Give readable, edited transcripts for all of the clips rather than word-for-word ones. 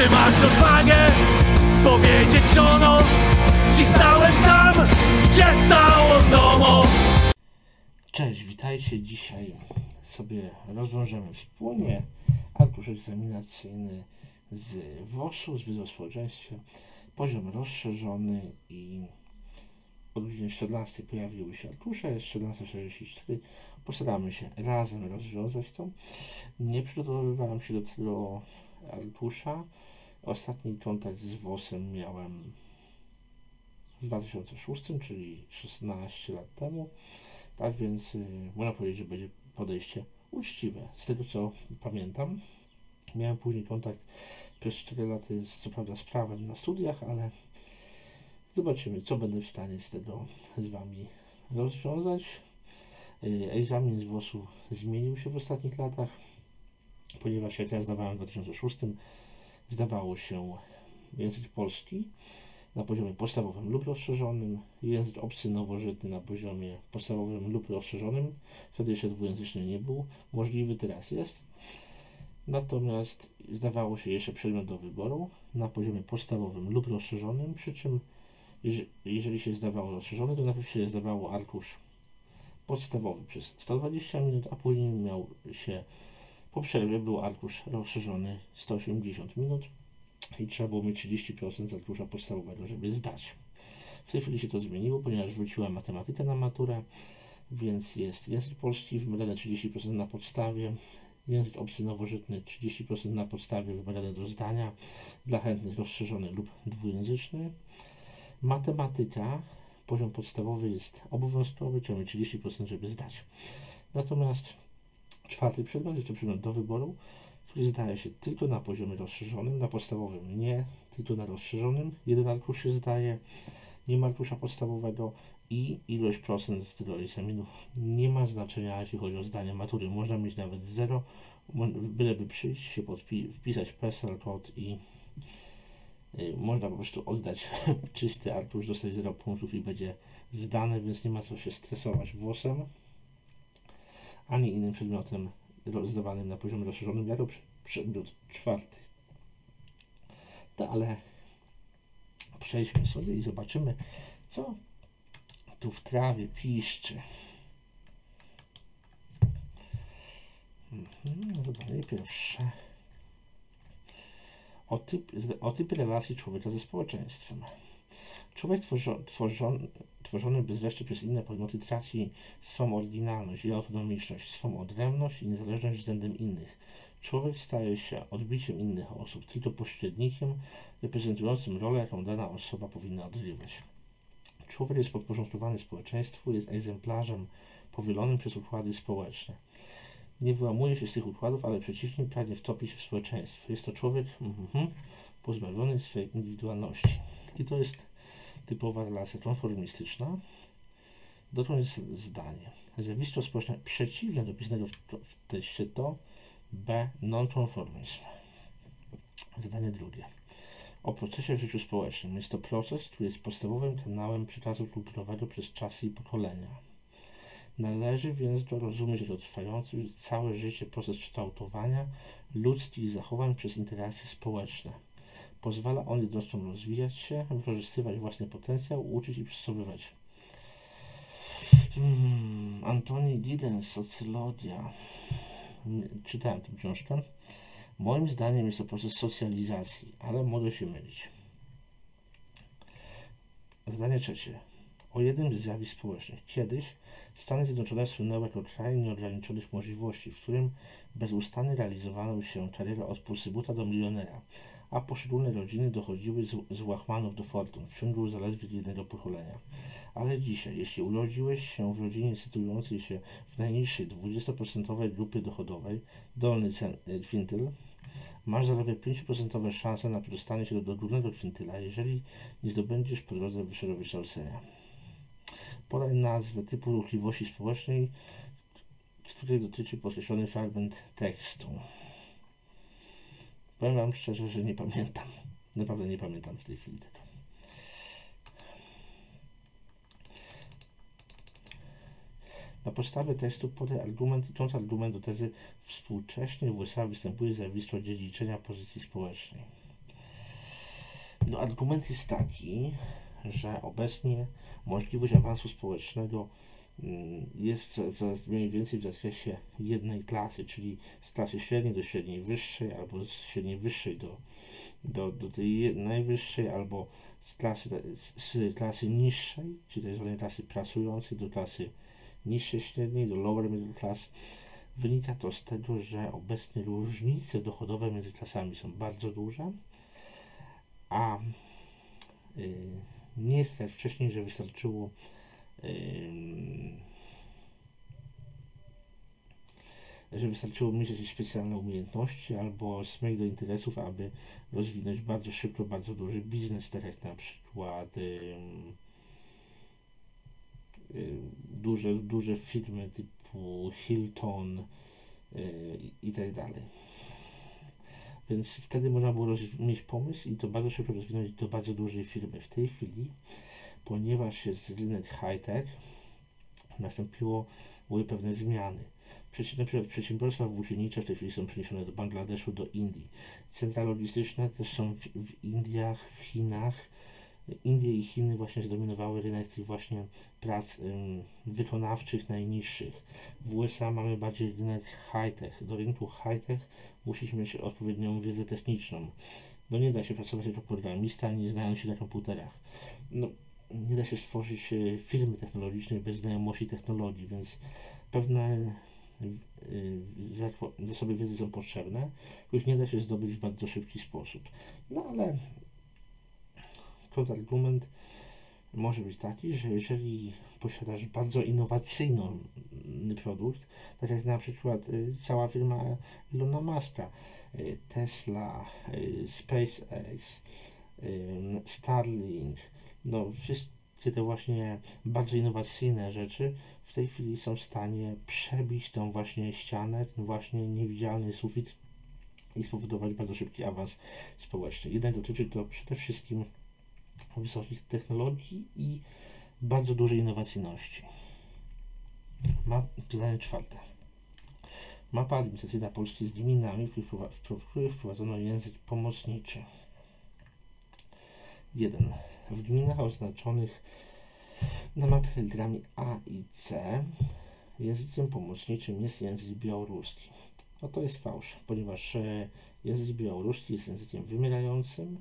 Czy masz odwagę powiedzieć żono i stałem tam, gdzie stało ZOMO? Cześć, witajcie. Dzisiaj sobie rozwiążemy wspólnie arkusz egzaminacyjny z WOS-u, z wiedzy o społeczeństwie, poziom rozszerzony, i o godzinie 14 pojawiły się arkusze, jest 14:44. Postaramy się razem rozwiązać to. Nie przygotowywałem się do tego arkusza. Ostatni kontakt z WOS-em miałem w 2006, czyli 16 lat temu. Tak więc można powiedzieć, że będzie podejście uczciwe. Z tego co pamiętam, miałem później kontakt przez 4 lata co prawda z prawem na studiach, ale zobaczymy, co będę w stanie z tego z Wami rozwiązać. Egzamin z WOS-u zmienił się w ostatnich latach, ponieważ jak ja zdawałem w 2006, zdawało się język polski na poziomie podstawowym lub rozszerzonym, język obcy nowożytny na poziomie podstawowym lub rozszerzonym. Wtedy jeszcze dwujęzyczny nie był możliwy, teraz jest. Natomiast zdawało się jeszcze przedmiot do wyboru na poziomie podstawowym lub rozszerzonym, przy czym jeżeli się zdawało rozszerzony, to najpierw się zdawało arkusz podstawowy przez 120 minut, a później miał się po przerwie był arkusz rozszerzony 180 minut i trzeba było mieć 30% z arkusza podstawowego, żeby zdać. W tej chwili się to zmieniło, ponieważ wróciła matematyka na maturę, więc jest język polski wymagany 30% na podstawie, język obcy nowożytny 30% na podstawie wymagany do zdania, dla chętnych rozszerzony lub dwujęzyczny. Matematyka, poziom podstawowy jest obowiązkowy, trzeba mieć 30%, żeby zdać. Natomiast czwarty przedmiot jest to przedmiot do wyboru, który zdaje się tylko na poziomie rozszerzonym, na podstawowym nie, tylko na rozszerzonym. Jeden arkusz się zdaje, nie ma arkusza podstawowego i ilość procent z tego egzaminu nie ma znaczenia, jeśli chodzi o zdanie matury. Można mieć nawet 0, byleby przyjść się, wpisać PESEL kod i można po prostu oddać czysty arkusz, dostać 0 punktów i będzie zdane, więc nie ma co się stresować WOS-em ani innym przedmiotem zdawanym na poziomie rozszerzonym jako przedmiot czwarty. Ale przejdźmy sobie i zobaczymy, co tu w trawie piszczy. Zadanie pierwsze. O typy relacji człowieka ze społeczeństwem. Człowiek tworzony bezwreszcie przez inne podmioty traci swą oryginalność i autonomiczność, swą odrębność i niezależność względem innych. Człowiek staje się odbiciem innych osób, tylko pośrednikiem reprezentującym rolę, jaką dana osoba powinna odgrywać. Człowiek jest podporządkowany społeczeństwu, jest egzemplarzem powielonym przez układy społeczne. Nie wyłamuje się z tych układów, ale przeciwnie, pragnie wtopić się w społeczeństwo. Jest to człowiek pozbawiony swojej indywidualności. I to jest typowa relacja konformistyczna. Dotąd jest zdanie. Zjawisko społeczne przeciwne do pisanego w tekście to B. Nonkonformizm. Zadanie drugie. O procesie w życiu społecznym. Jest to proces, który jest podstawowym kanałem przekazu kulturowego przez czasy i pokolenia. Należy więc to rozumieć jako trwający całe życie proces kształtowania ludzkich zachowań przez interakcje społeczne. Pozwala on jednostkom rozwijać się, wykorzystywać własny potencjał, uczyć i przystosowywać. Antoni Giddens, socjologia. Czytałem tę książkę. Moim zdaniem jest to proces socjalizacji, ale mogę się mylić. Zadanie trzecie. O jednym z zjawisk społecznych. Kiedyś Stany Zjednoczone słynęły jako kraj nieograniczonych możliwości, w którym bezustannie realizowano się kariera od pusybuta do milionera, a poszczególne rodziny dochodziły z łachmanów do fortun w ciągu zaledwie jednego pokolenia. Ale dzisiaj, jeśli urodziłeś się w rodzinie sytuującej się w najniższej 20% grupy dochodowej, dolny kwintyl, masz zaledwie 5% szanse na przedostanie się do górnego kwintyla, jeżeli nie zdobędziesz po drodze wyższego wykształcenia. Podaj nazwę typu ruchliwości społecznej, której dotyczy podkreślony fragment tekstu. Powiem Wam szczerze, że nie pamiętam. Naprawdę nie pamiętam w tej chwili tego. Na podstawie tekstu podaj argument i kontrargument do tezy współcześnie w USA występuje zjawisko dziedziczenia pozycji społecznej. No, argument jest taki, że obecnie możliwość awansu społecznego jest mniej więcej w zakresie jednej klasy, czyli z klasy średniej do średniej wyższej, albo z średniej wyższej do tej najwyższej, albo z klasy niższej, czyli tak zwanej klasy pracującej, do klasy niższej średniej, do lower middle class. Wynika to z tego, że obecnie różnice dochodowe między klasami są bardzo duże, a nie jest tak jak wcześniej, że wystarczyło mieć jakieś specjalne umiejętności albo smek do interesów, aby rozwinąć bardzo szybko bardzo duży biznes, tak jak na przykład duże firmy typu Hilton i tak dalej. Więc wtedy można było mieć pomysł i to bardzo szybko rozwinąć do bardzo dużej firmy. W tej chwili, ponieważ jest rynek high-tech, były pewne zmiany. Na przykład przedsiębiorstwa włókiennicze w tej chwili są przeniesione do Bangladeszu, do Indii. Centra logistyczne też są w Indiach, w Chinach. Indie i Chiny właśnie zdominowały rynek tych właśnie prac wykonawczych najniższych. W USA mamy bardziej rynek high-tech. Do rynku high-tech musisz mieć odpowiednią wiedzę techniczną. No nie da się pracować jako programista, nie znając się na komputerach. No, nie da się stworzyć firmy technologicznej bez znajomości technologii, więc pewne zasoby wiedzy są potrzebne, których nie da się zdobyć w bardzo szybki sposób. No ale kontrargument może być taki, że jeżeli posiadasz bardzo innowacyjny produkt, tak jak na przykład cała firma Elona Muska, Tesla, SpaceX, Starlink, no wszystkie te właśnie bardzo innowacyjne rzeczy w tej chwili są w stanie przebić tą właśnie ścianę, ten właśnie niewidzialny sufit i spowodować bardzo szybki awans społeczny. Jednak dotyczy to przede wszystkim wysokich technologii i bardzo dużej innowacyjności. Pytanie czwarte. Mapa administracyjna Polski z gminami, w których wprowadzono język pomocniczy. 1. W gminach oznaczonych na mapie literami A i C językiem pomocniczym jest język białoruski. No to jest fałsz, ponieważ język białoruski jest językiem wymierającym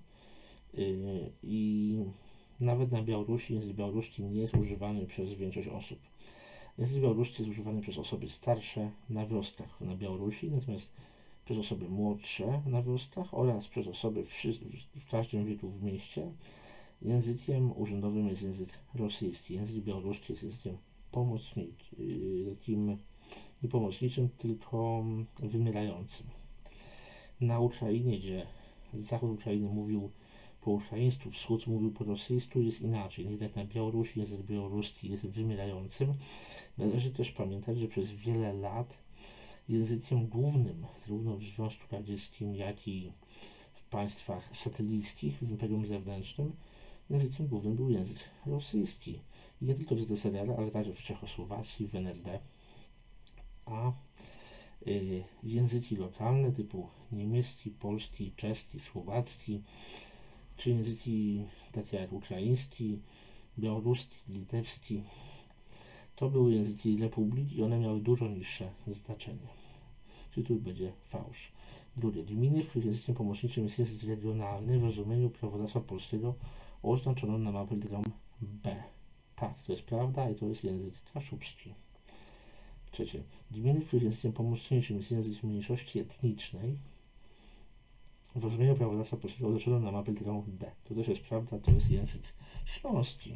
i nawet na Białorusi język białoruski nie jest używany przez większość osób. Język białoruski jest używany przez osoby starsze na wioskach na Białorusi, natomiast przez osoby młodsze na wioskach oraz przez osoby w każdym wieku w mieście. Językiem urzędowym jest język rosyjski. Język białoruski jest językiem pomocniczym, takim nie pomocniczym, tylko wymierającym. Na Ukrainie, gdzie zachód Ukrainy mówił po ukraińsku, wschód mówił po rosyjsku, jest inaczej. Jednak na Białorusi język białoruski jest wymierającym. Należy też pamiętać, że przez wiele lat językiem głównym, zarówno w Związku Radzieckim, jak i w państwach satelickich, w Imperium Zewnętrznym, językiem głównym był język rosyjski. I nie tylko w ZSRR, ale także w Czechosłowacji, w NRD. A języki lokalne typu niemiecki, polski, czeski, słowacki, czy języki takie jak ukraiński, białoruski, litewski, to były języki republik i one miały dużo niższe znaczenie. Czyli tu będzie fałsz. Drugie. Gminy, w których językiem pomocniczym jest język regionalny w rozumieniu prawodawstwa polskiego oznaczono na mapie literą B. Tak, to jest prawda i to jest język kaszubski. Trzecie. Gminy, w których językiem pomocniczym jest język mniejszości etnicznej w rozumieniu prawodawstwa polskiego oznaczono na mapie literą D. To też jest prawda, to jest język śląski.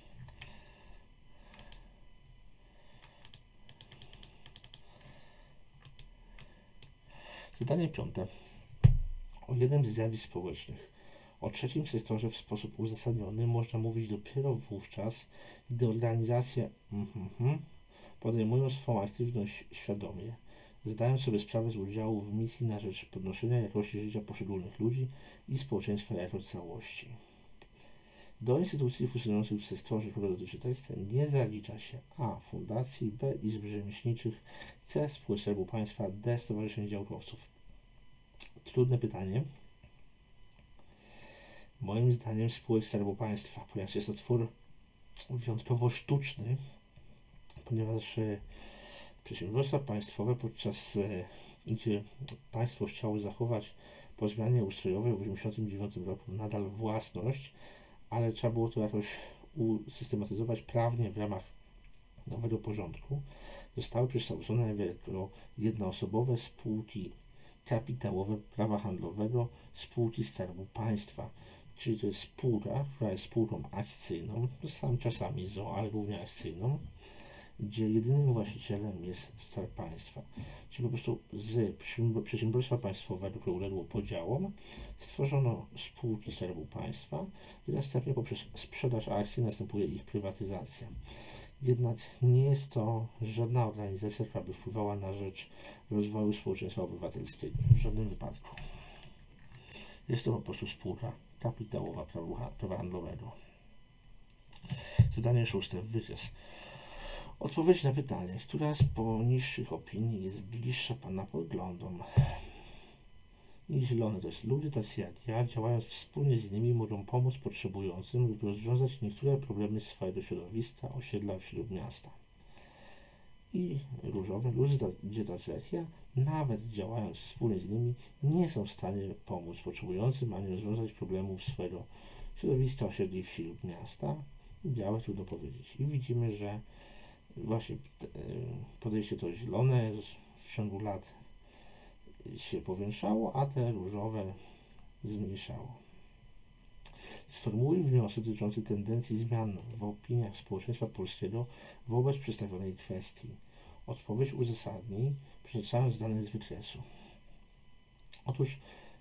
Zadanie piąte. O jednym z zjawisk społecznych. O trzecim sektorze w sposób uzasadniony można mówić dopiero wówczas, gdy organizacje podejmują swą aktywność świadomie, zdając sobie sprawę z udziału w misji na rzecz podnoszenia jakości życia poszczególnych ludzi i społeczeństwa jako całości. Do instytucji funkcjonujących w sektorze, którego dotyczy tekst, nie zalicza się a. fundacji, b. izb rzemieślniczych, c. spółek Skarbu Państwa, d. stowarzyszeń działkowców. Trudne pytanie. Moim zdaniem spółek Skarbu Państwa, ponieważ jest to twór wyjątkowo sztuczny, ponieważ przedsiębiorstwa państwowe, gdzie państwo chciało zachować po zmianie ustrojowej w 1989 roku nadal własność, ale trzeba było to jakoś usystematyzować prawnie w ramach nowego porządku, zostały przekształcone jako jednoosobowe spółki kapitałowe prawa handlowego, spółki Skarbu Państwa. Czyli to jest spółka, która jest spółką akcyjną, czasami ZOO, ale głównie akcyjną, gdzie jedynym właścicielem jest Skarb Państwa. Czyli po prostu z przedsiębiorstwa państwowego, które uległo podziałom, stworzono spółki Skarbu Państwa i następnie poprzez sprzedaż akcji następuje ich prywatyzacja. Jednak nie jest to żadna organizacja, która by wpływała na rzecz rozwoju społeczeństwa obywatelskiego. W żadnym wypadku. Jest to po prostu spółka kapitałowa prawa handlowego. Zadanie 6. Wykres. Odpowiedź na pytanie, która z poniższych opinii jest bliższa Pana poglądom? I zielone to jest ludzie tacy jak ja, działając wspólnie z innymi, mogą pomóc potrzebującym lub rozwiązać niektóre problemy swojego środowiska, osiedla wśród miasta. I różowe, ludzie tacy jak ja, nawet działając wspólnie z innymi, nie są w stanie pomóc potrzebującym, ani rozwiązać problemów swojego środowiska, osiedli wsi lub miasta. Białe trudno powiedzieć. I widzimy, że właśnie podejście to zielone w ciągu lat się powiększało, a te różowe zmniejszało. Sformułuj wniosek dotyczący tendencji zmian w opiniach społeczeństwa polskiego wobec przedstawionej kwestii. Odpowiedź uzasadnij, przytaczając dane z wykresu. Otóż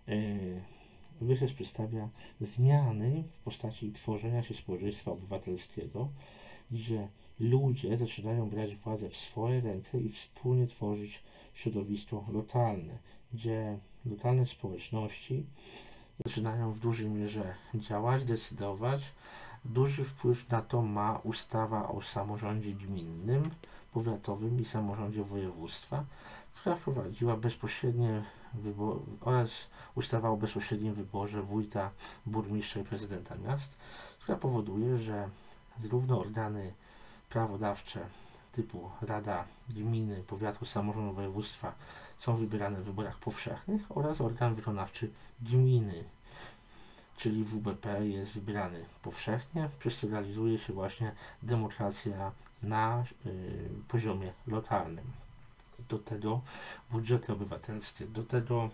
wykres przedstawia zmiany w postaci tworzenia się społeczeństwa obywatelskiego, gdzie ludzie zaczynają brać władzę w swoje ręce i wspólnie tworzyć środowisko lokalne, gdzie lokalne społeczności zaczynają w dużej mierze działać, decydować. Duży wpływ na to ma ustawa o samorządzie gminnym, powiatowym i samorządzie województwa, która wprowadziła bezpośrednie oraz ustawa o bezpośrednim wyborze wójta, burmistrza i prezydenta miast, która powoduje, że zarówno organy prawodawcze typu Rada Gminy, Powiatu, Samorządu Województwa są wybierane w wyborach powszechnych oraz organ wykonawczy gminy, czyli WBP, jest wybierany powszechnie, przez co realizuje się właśnie demokracja na poziomie lokalnym. Do tego budżety obywatelskie, do tego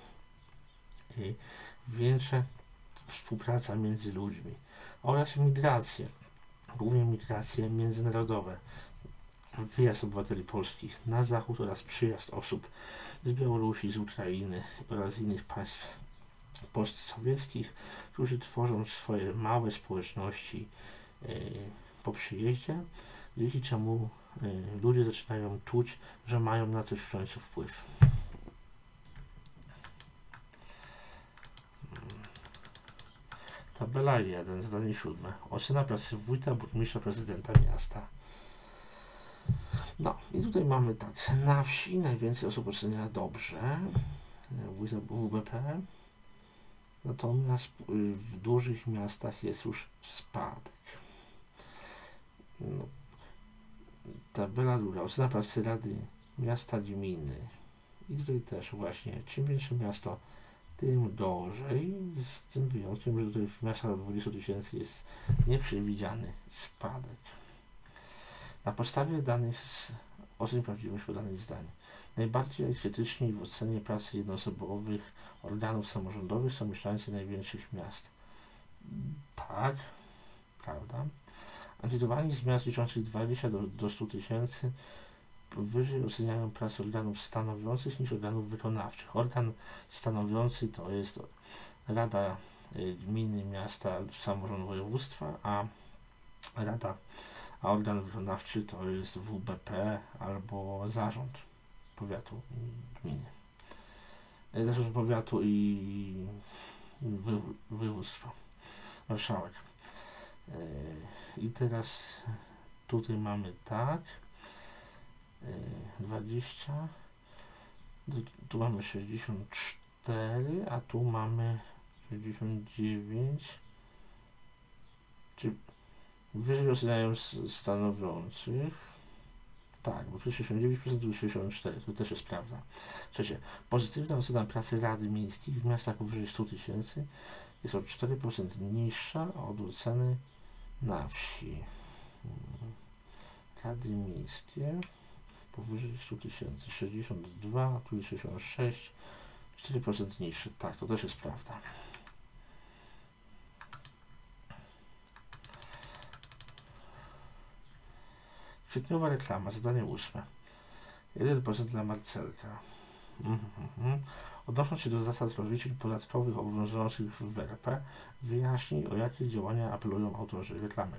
większa współpraca między ludźmi oraz migracje, głównie migracje międzynarodowe, wyjazd obywateli polskich na zachód oraz przyjazd osób z Białorusi, z Ukrainy oraz z innych państw postsowieckich, którzy tworzą swoje małe społeczności po przyjeździe, dzięki czemu ludzie zaczynają czuć, że mają na coś w końcu wpływ. Tabela 1, zadanie 7. Ocena pracy wójta, burmistrza, prezydenta miasta. No i tutaj mamy tak, na wsi najwięcej osób ocenia dobrze, WBP, natomiast w dużych miastach jest już spadek. No, tabela druga, ocena pracy rady miasta, gminy. I tutaj też właśnie, czym większe miasto, tym gorzej, z tym wyjątkiem, że tutaj w miastach do 20 000 jest nieprzewidziany spadek. Na podstawie danych z ocen prawdziwości podanych zdań. Najbardziej krytyczni w ocenie pracy jednoosobowych organów samorządowych są mieszkańcy największych miast. Tak, prawda. Ankietowani z miast liczących 20 do 100 000 wyżej oceniają pracę organów stanowiących niż organów wykonawczych. Organ stanowiący to jest Rada Gminy, Miasta, Samorządu Województwa, a organ wykonawczy to jest WBP albo Zarząd Powiatu Gminy. Zarząd Powiatu i Województwa. Marszałek. I teraz tutaj mamy tak. 20, tu mamy 64, a tu mamy 69, Czy wyżej oceniają stanowiących? Tak, bo tu 69%, tu 64%, to też jest prawda. Trzecie, pozytywna ocena pracy Rady Miejskich w miastach powyżej 100 tysięcy jest o 4% niższa od oceny na wsi. Rady Miejskie powyżej 100 tysięcy, 62, tu jest 66, 4% niższe. Tak, to też jest prawda. Kwietniowa reklama, zadanie 8. 1% dla Marcelka. Odnosząc się do zasad rozliczeń podatkowych obowiązujących w RP, wyjaśnij, o jakie działania apelują autorzy reklamy.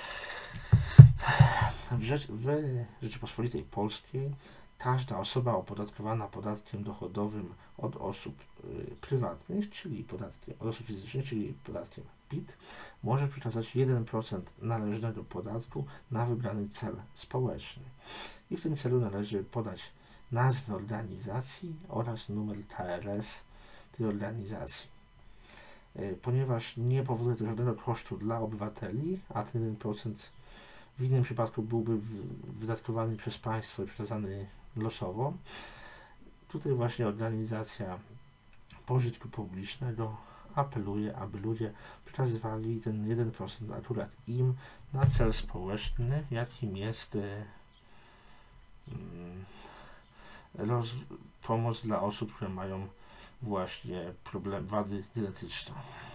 W Rzeczypospolitej Polskiej każda osoba opodatkowana podatkiem dochodowym od osób prywatnych, czyli podatkiem od osób fizycznych, czyli podatkiem PIT, może przekazać 1% należnego podatku na wybrany cel społeczny. I w tym celu należy podać nazwę organizacji oraz numer KRS tej organizacji. Ponieważ nie powoduje to żadnego kosztu dla obywateli, a ten 1% w innym przypadku byłby wydatkowany przez państwo i przekazany losowo, tutaj właśnie organizacja pożytku publicznego apeluje, aby ludzie przekazywali ten 1% akurat im na cel społeczny, jakim jest pomoc dla osób, które mają właśnie wady genetyczne.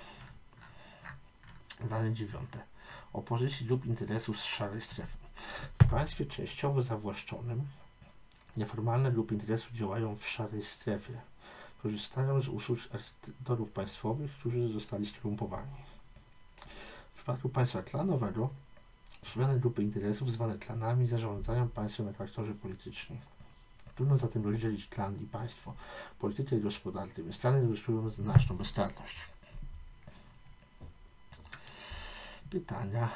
Zadanie 9. Opozycji lub interesów z szarej strefy. W państwie częściowo zawłaszczonym nieformalne grupy interesów działają w szarej strefie. Korzystają z usług artykułów państwowych, którzy zostali skorumpowani. W przypadku państwa klanowego wspomniane grupy interesów zwane klanami zarządzają państwem jako aktorzy polityczni. Trudno zatem rozdzielić klan i państwo, politykę i gospodarkę, więc klany ilustrują znaczną bezkarność. Pytania.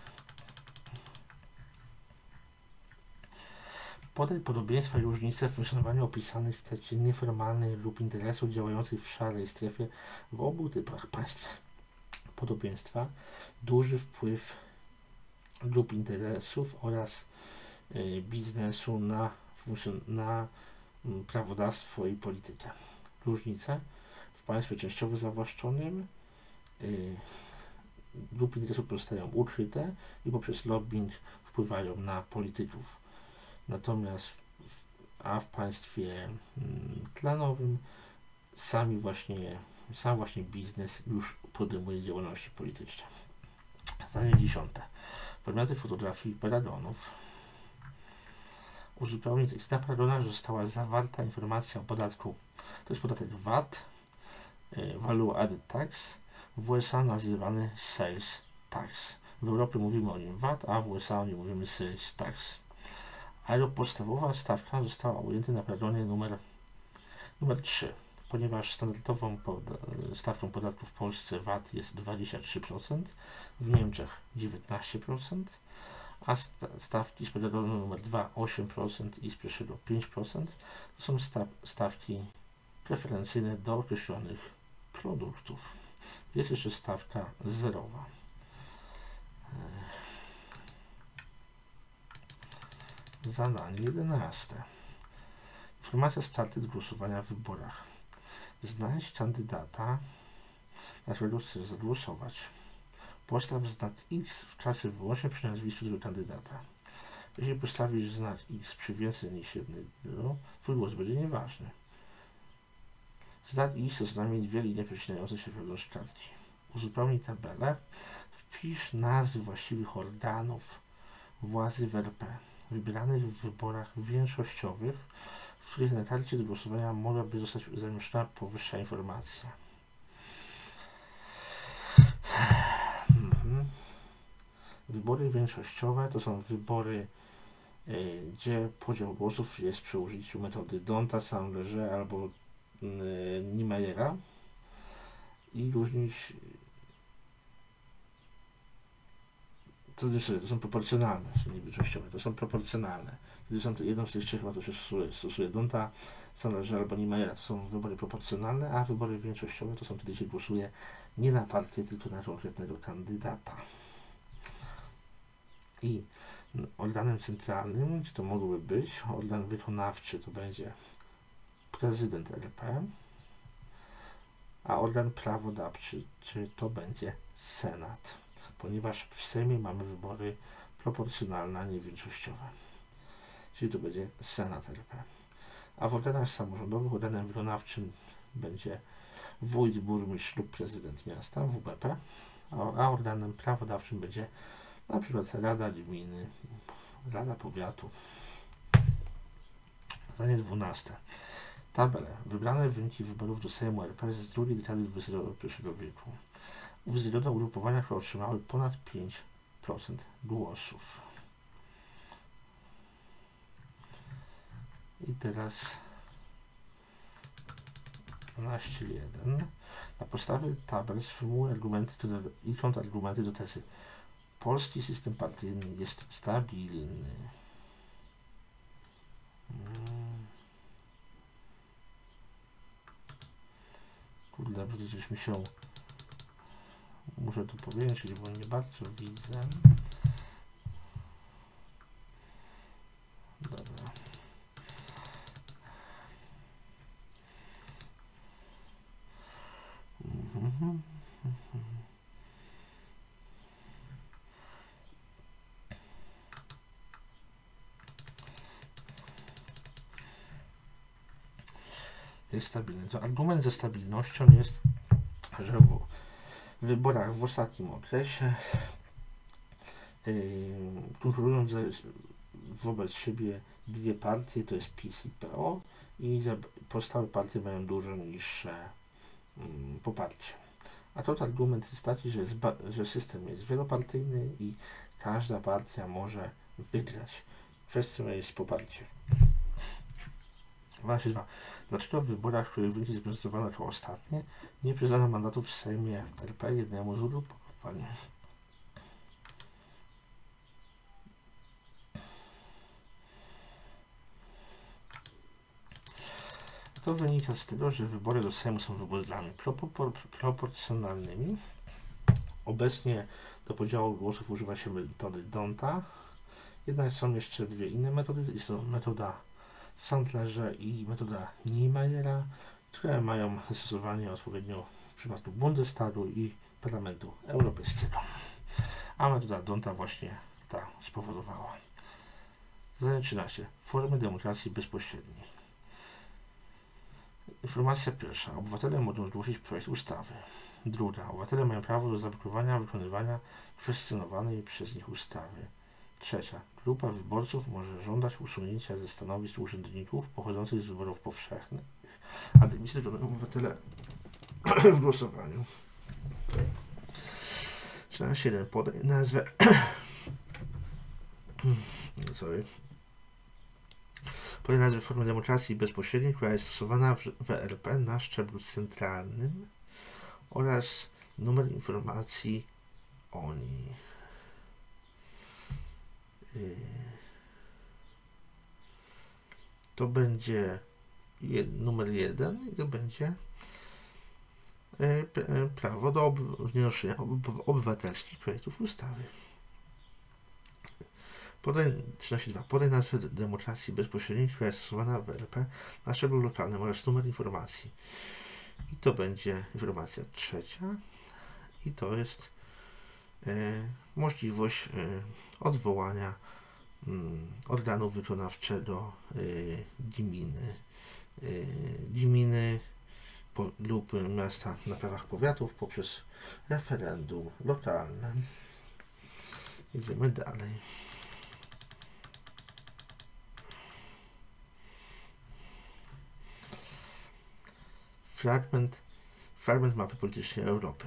Podaj podobieństwa i różnice w funkcjonowaniu opisanych w tekście nieformalnych grup interesów działających w szarej strefie w obu typach państw. Podobieństwa: duży wpływ grup interesów oraz biznesu na prawodawstwo i politykę. Różnice: w państwie częściowo zawłaszczonym grupy interesów pozostają ukryte i poprzez lobbying wpływają na polityków. Natomiast w państwie klanowym sam właśnie biznes już podejmuje działalności polityczne. Zadanie 10. Formaty fotografii paragonów. Uzupełnienie tekstu. Na paragonach została zawarta informacja o podatku. To jest podatek VAT, Value Added Tax, w USA nazywany Sales Tax. W Europie mówimy o nim VAT, a w USA o nim mówimy Sales Tax. A jego podstawowa stawka została ujęta na paragonie numer 3, ponieważ standardową stawką podatku w Polsce VAT jest 23%, w Niemczech 19%, a stawki z paragonu numer 2 8% i z pierwszego 5% to są stawki preferencyjne do określonych produktów. Jest jeszcze stawka zerowa. Zadanie 11. Informacja z karty do głosowania w wyborach. Znajdź kandydata, na którego chcesz zagłosować. Postaw znak X w czasie wyłącznie przy nazwisku tego kandydata. Jeśli postawisz znak X przy więcej niż jednego, twój głos będzie nieważny. Znak X to co najmniej dwie linie przecinające się wewnątrz kartki. Uzupełnij tabelę. Wpisz nazwy właściwych organów władzy w RP, wybieranych w wyborach większościowych, w których na karcie do głosowania mogłaby zostać zamieszczona powyższa informacja. Wybory większościowe to są wybory, gdzie podział głosów jest przy użyciu metody D'Hondta, Saint-Léger albo Niemeyera i różnić. To są proporcjonalne, są nie większościowe, to są proporcjonalne. Kiedy są to jedną z tych trzech, to się stosuje D'Hondta, Saint-Léger albo Niemeyera, to są wybory proporcjonalne, a wybory większościowe to są wtedy się głosuje nie na partię, tylko na konkretnego kandydata. I organem centralnym, gdzie to mogłyby być, organ wykonawczy to będzie prezydent RP, a organ prawodawczy to będzie Senat, ponieważ w Sejmie mamy wybory proporcjonalne, a nie większościowe. Czyli to będzie Senat RP. A w organach samorządowych organem wykonawczym będzie wójt, burmistrz lub prezydent miasta, WBP, a organem prawodawczym będzie na przykład Rada Gminy, Rada Powiatu. Zadanie 12. Tabele. Wybrane wyniki wyborów do Sejmu RP z drugiej dekady XXI wieku. Uwzględniono ugrupowania, które otrzymały ponad 5% głosów. I teraz 12.1. Na podstawie tabel sformułuję argumenty i kontrargumenty do tezy. Polski system partyjny jest stabilny. Kurde, przecież mi się... Muszę to powiększyć, bo nie bardzo widzę. Dobra. Jest stabilny. To argument ze stabilnością jest, że w wyborach w ostatnim okresie konkurują wobec siebie dwie partie, to jest PiS i PO, i pozostałe partie mają dużo niższe poparcie. A to argument jest taki, że system jest wielopartyjny i każda partia może wygrać. Kwestią jest poparcie. 2. Dlaczego w wyborach, w których wyniki zaprezentowano jako ostatnie, nie przyznano mandatów w Sejmie RP jednemu z ugrupowań? To wynika z tego, że wybory do Sejmu są wyborami proporcjonalnymi. Obecnie do podziału głosów używa się metody D'Hondta. Jednak są jeszcze dwie inne metody. Jest to metoda Sandlerze i metoda Niemeyera, które mają zastosowanie odpowiednio w przypadku Bundestagu i Parlamentu Europejskiego. A metoda D'Hondta właśnie ta spowodowała. Zadanie 13. Formy demokracji bezpośredniej. Informacja pierwsza. Obywatele mogą zgłosić projekt ustawy. Druga. Obywatele mają prawo do zablokowania wykonywania kwestionowanej przez nich ustawy. Trzecia. Grupa wyborców może żądać usunięcia ze stanowisk urzędników pochodzących z wyborów powszechnych, a dymisję żądają obywatele w głosowaniu. 13.1. Podaj nazwę Podaj nazwę formy demokracji bezpośredniej, która jest stosowana w RP na szczeblu centralnym oraz numer informacji o niej. To będzie numer 1 i to będzie prawo do wnoszenia obywatelskich projektów ustawy. Podaj 13.2. Podaj nazwę demokracji bezpośredniej, która jest stosowana w RP na szczeblu lokalnym oraz numer informacji. I to będzie informacja trzecia i to jest możliwość odwołania organu wykonawczego gminy lub miasta na prawach powiatów poprzez referendum lokalne. Idziemy dalej. Fragment mapy politycznej Europy.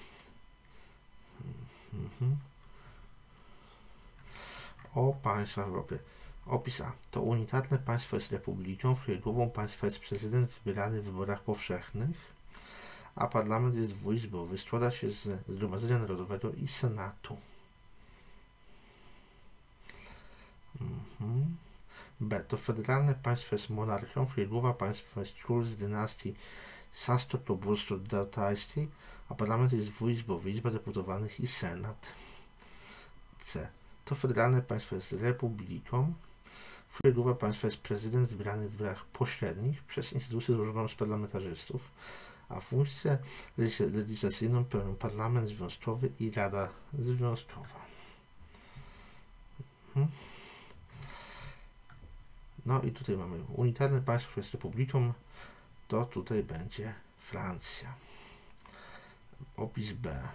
O państwach Europy. Opis A. To unitarne państwo jest republiką, w której głową państwa jest prezydent wybierany w wyborach powszechnych, a parlament jest dwuizbowy. Składa się z Zgromadzenia Narodowego i Senatu. B. To federalne państwo jest monarchią, w której głowa państwa jest król z dynastii Sasko-Tobolsko-Dałtajskiej, a parlament jest dwuizbowy, Izba Deputowanych i Senat. C. To federalne państwo jest republiką, w której głowa państwa jest prezydent wybrany w wyborach pośrednich przez instytucję złożoną z parlamentarzystów, a funkcję legislacyjną pełnią parlament związkowy i rada związkowa. No i tutaj mamy unitarne państwo, które jest republiką, to tutaj będzie Francja. Opis B.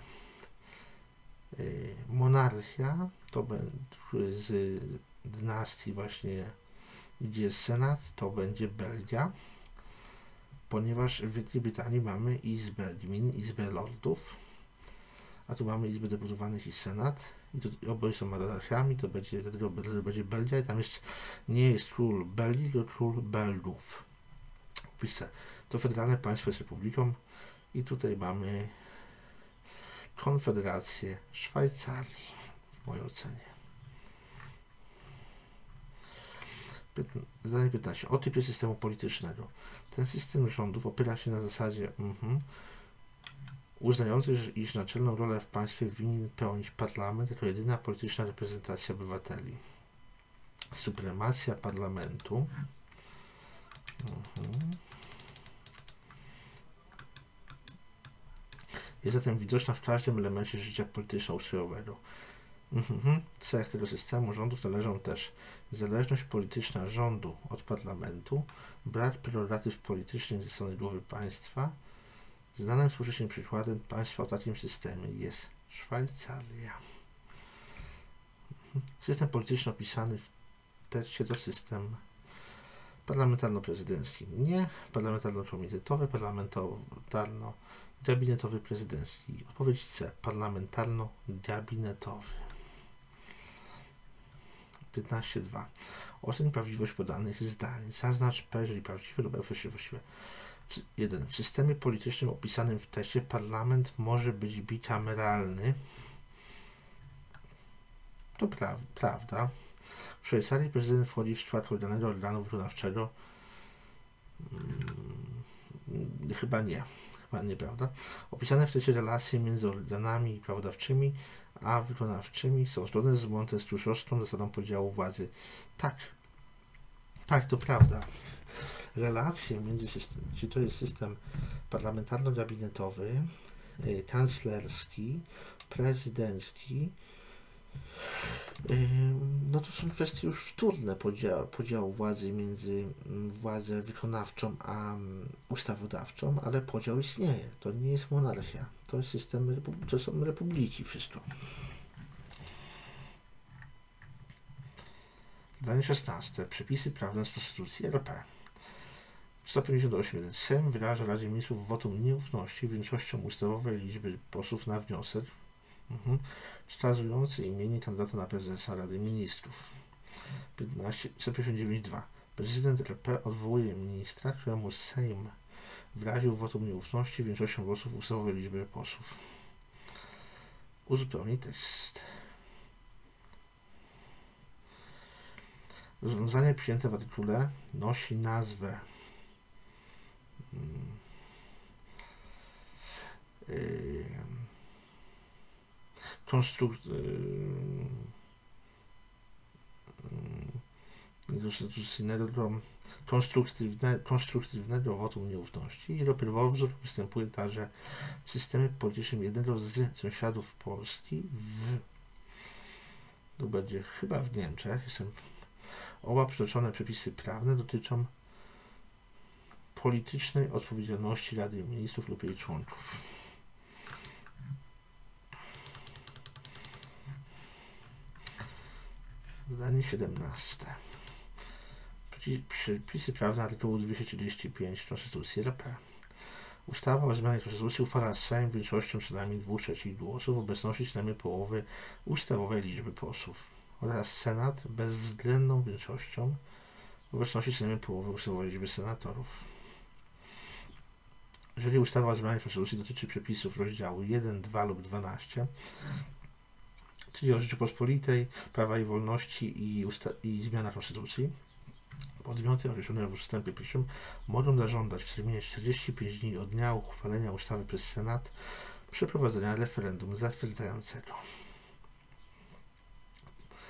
Monarchia, to z dynastii właśnie, gdzie jest senat, to będzie Belgia, ponieważ w Wielkiej Brytanii mamy Izbę Gmin, Izbę Lordów, a tu mamy Izbę Deputowanych i Senat, i to oboje są monarchiami, to będzie, dlatego będzie Belgia i tam jest, nie jest król Belgii, tylko król Belgów. Opisę. To federalne państwo jest republiką i tutaj mamy Konfederację Szwajcarii, w mojej ocenie. Zadanie 15. O typie systemu politycznego. Ten system rządów opiera się na zasadzie uznającej, iż naczelną rolę w państwie winien pełnić parlament jako jedyna polityczna reprezentacja obywateli. Supremacja parlamentu. Jest zatem widoczna w każdym elemencie życia polityczno-ustrojowego. Cech tego systemu rządów należą też zależność polityczna rządu od parlamentu, brak prerogatyw politycznych ze strony głowy państwa. Znanym współczesnym przykładem państwa o takim systemie jest Szwajcaria. System polityczny opisany w tekście to system parlamentarno-prezydencki. Nie parlamentarno-komitetowy, parlamentarno-gabinetowy prezydencki. Odpowiedź C. Parlamentarno-gabinetowy. 15.2. Oceń prawdziwość podanych zdań. Zaznacz P, jeżeli prawdziwe lub właściwe. 1. W systemie politycznym opisanym w tekście parlament może być bikameralny. To prawda. W Szwajcarii prezydent wchodzi w skład organu wykonawczego. Chyba nie. Chyba nieprawda. Opisane w tekście relacje między organami prawodawczymi a wykonawczymi są zgodne z montesquieuowską zasadą podziału władzy. Tak, to prawda. Relacje między czy to jest system parlamentarno-gabinetowy, kanclerski, prezydencki, no to są kwestie już wtórne podziału władzy między władzę wykonawczą a ustawodawczą, ale podział istnieje. To nie jest monarchia. To jest system, to są republiki wszystko. Zdanie 16. Przepisy prawne z Konstytucji RP. 158.1. Sejm wyraża Radzie Ministrów wotum nieufności większością ustawowej liczby posłów na wniosek wskazujący imienie kandydata na prezesa Rady Ministrów. 159.2. Prezydent RP odwołuje ministra, któremu Sejm wyraził wotum nieufności większością głosów ustawowej liczby posłów. Uzupełnij tekst. Rozwiązanie przyjęte w artykule nosi nazwę konstruktywnego wotum nieufności. Jego pierwowzór występuje także w systemie politycznym jednego z sąsiadów Polski to będzie chyba w Niemczech. Oba przytoczone przepisy prawne dotyczą politycznej odpowiedzialności Rady Ministrów lub jej członków. Zdanie 17. Przepisy prawne artykułu 235 Konstytucji RP. Ustawa o zmianie Konstytucji uchwala Sejm większością co najmniej 2/3 głosów w obecności co najmniej połowy ustawowej liczby posłów oraz Senat bezwzględną większością w obecności co najmniej połowy ustawowej liczby senatorów. Jeżeli ustawa o zmianie Konstytucji dotyczy przepisów rozdziału 1, 2 lub 12, czyli o Rzeczypospolitej, prawa i wolności i zmiana Konstytucji, podmioty określone w ustępie 1 mogą zażądać w terminie 45 dni od dnia uchwalenia ustawy przez Senat przeprowadzenia referendum zatwierdzającego.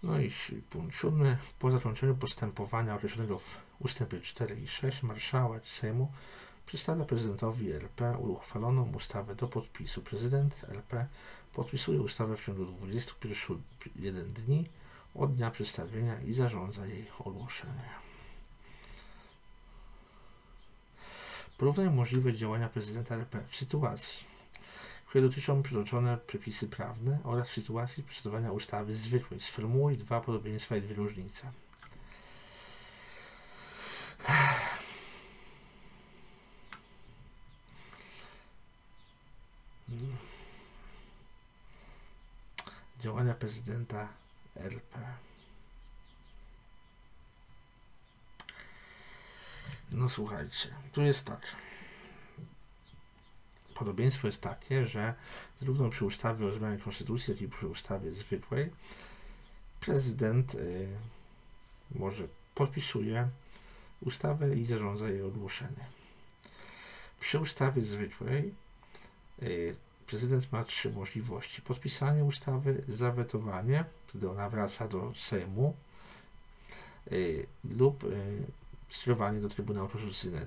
No i punkt 7. Po zakończeniu postępowania określonego w ustępie 4 i 6 marszałek Sejmu przedstawia prezydentowi RP uchwaloną ustawę do podpisu. Prezydent RP podpisuje ustawę w ciągu 21 dni od dnia przedstawienia i zarządza jej ogłoszenie. Porównaj możliwe działania prezydenta RP w sytuacji, w której dotyczą przytoczone przepisy prawne oraz w sytuacji procedowania ustawy zwykłej. Sformułuj 2 podobieństwa i 2 różnice. Działania prezydenta RP. No słuchajcie, tu jest tak. Podobieństwo jest takie, że zarówno przy ustawie o zmianie konstytucji, jak i przy ustawie zwykłej prezydent może podpisuje ustawę i zarządza jej ogłoszenie. Przy ustawie zwykłej prezydent ma 3 możliwości. Podpisanie ustawy, zawetowanie, wtedy ona wraca do Sejmu lub skierowanie do Trybunału Konstytucyjnego.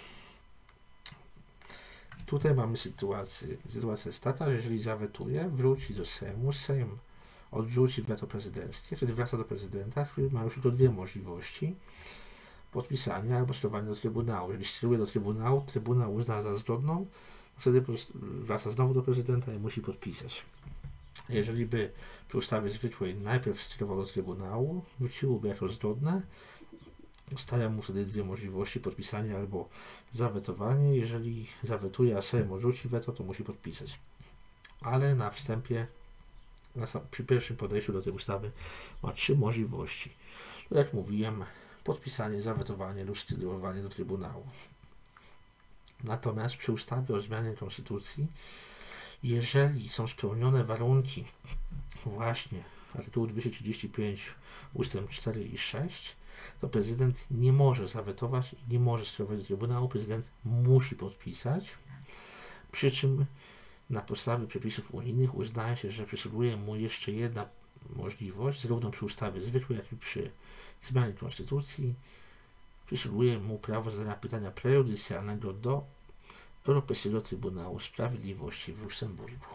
Tutaj mamy sytuację. Sytuacja jest taka, że jeżeli zawetuje, wróci do Sejmu, Sejm odrzuci weto prezydenckie, wtedy wraca do prezydenta, który ma już tylko 2 możliwości. Podpisanie albo skierowanie do Trybunału. Jeżeli skieruje do Trybunału, Trybunał uzna za zgodną, wtedy wraca znowu do prezydenta i musi podpisać. Jeżeli by przy ustawie zwykłej najpierw skierował do Trybunału, wróciłoby jako zgodne, stają mu wtedy 2 możliwości: podpisanie albo zawetowanie. Jeżeli zawetuje, a Sejm odrzuci weto, to musi podpisać. Ale na wstępie, przy pierwszym podejściu do tej ustawy ma 3 możliwości. Tak jak mówiłem, podpisanie, zawetowanie lub skierowanie do Trybunału. Natomiast przy ustawie o zmianie konstytucji, jeżeli są spełnione warunki właśnie artykułu 235 ustęp 4 i 6, to prezydent nie może zawetować i nie może skierować do Trybunału. Prezydent musi podpisać, przy czym na podstawie przepisów unijnych uznaje się, że przysługuje mu jeszcze jedna możliwość, zarówno przy ustawie zwykłej, jak i przy zmianie konstytucji. Przysługuje mu prawo zadania pytania prejudycjalnego do Europejskiego Trybunału Sprawiedliwości w Luksemburgu.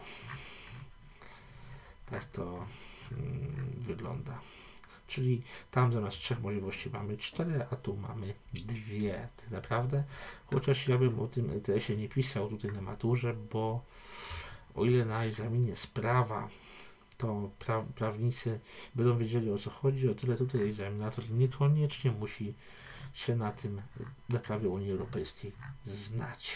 Tak to wygląda. Czyli tam zamiast 3 możliwości mamy 4, a tu mamy 2 tak naprawdę. Chociaż ja bym o tym ETS-ie nie pisał tutaj na maturze, bo o ile na egzaminie z prawa to prawnicy będą wiedzieli, o co chodzi, o tyle tutaj egzaminator niekoniecznie musi się na tym, na prawie Unii Europejskiej znać.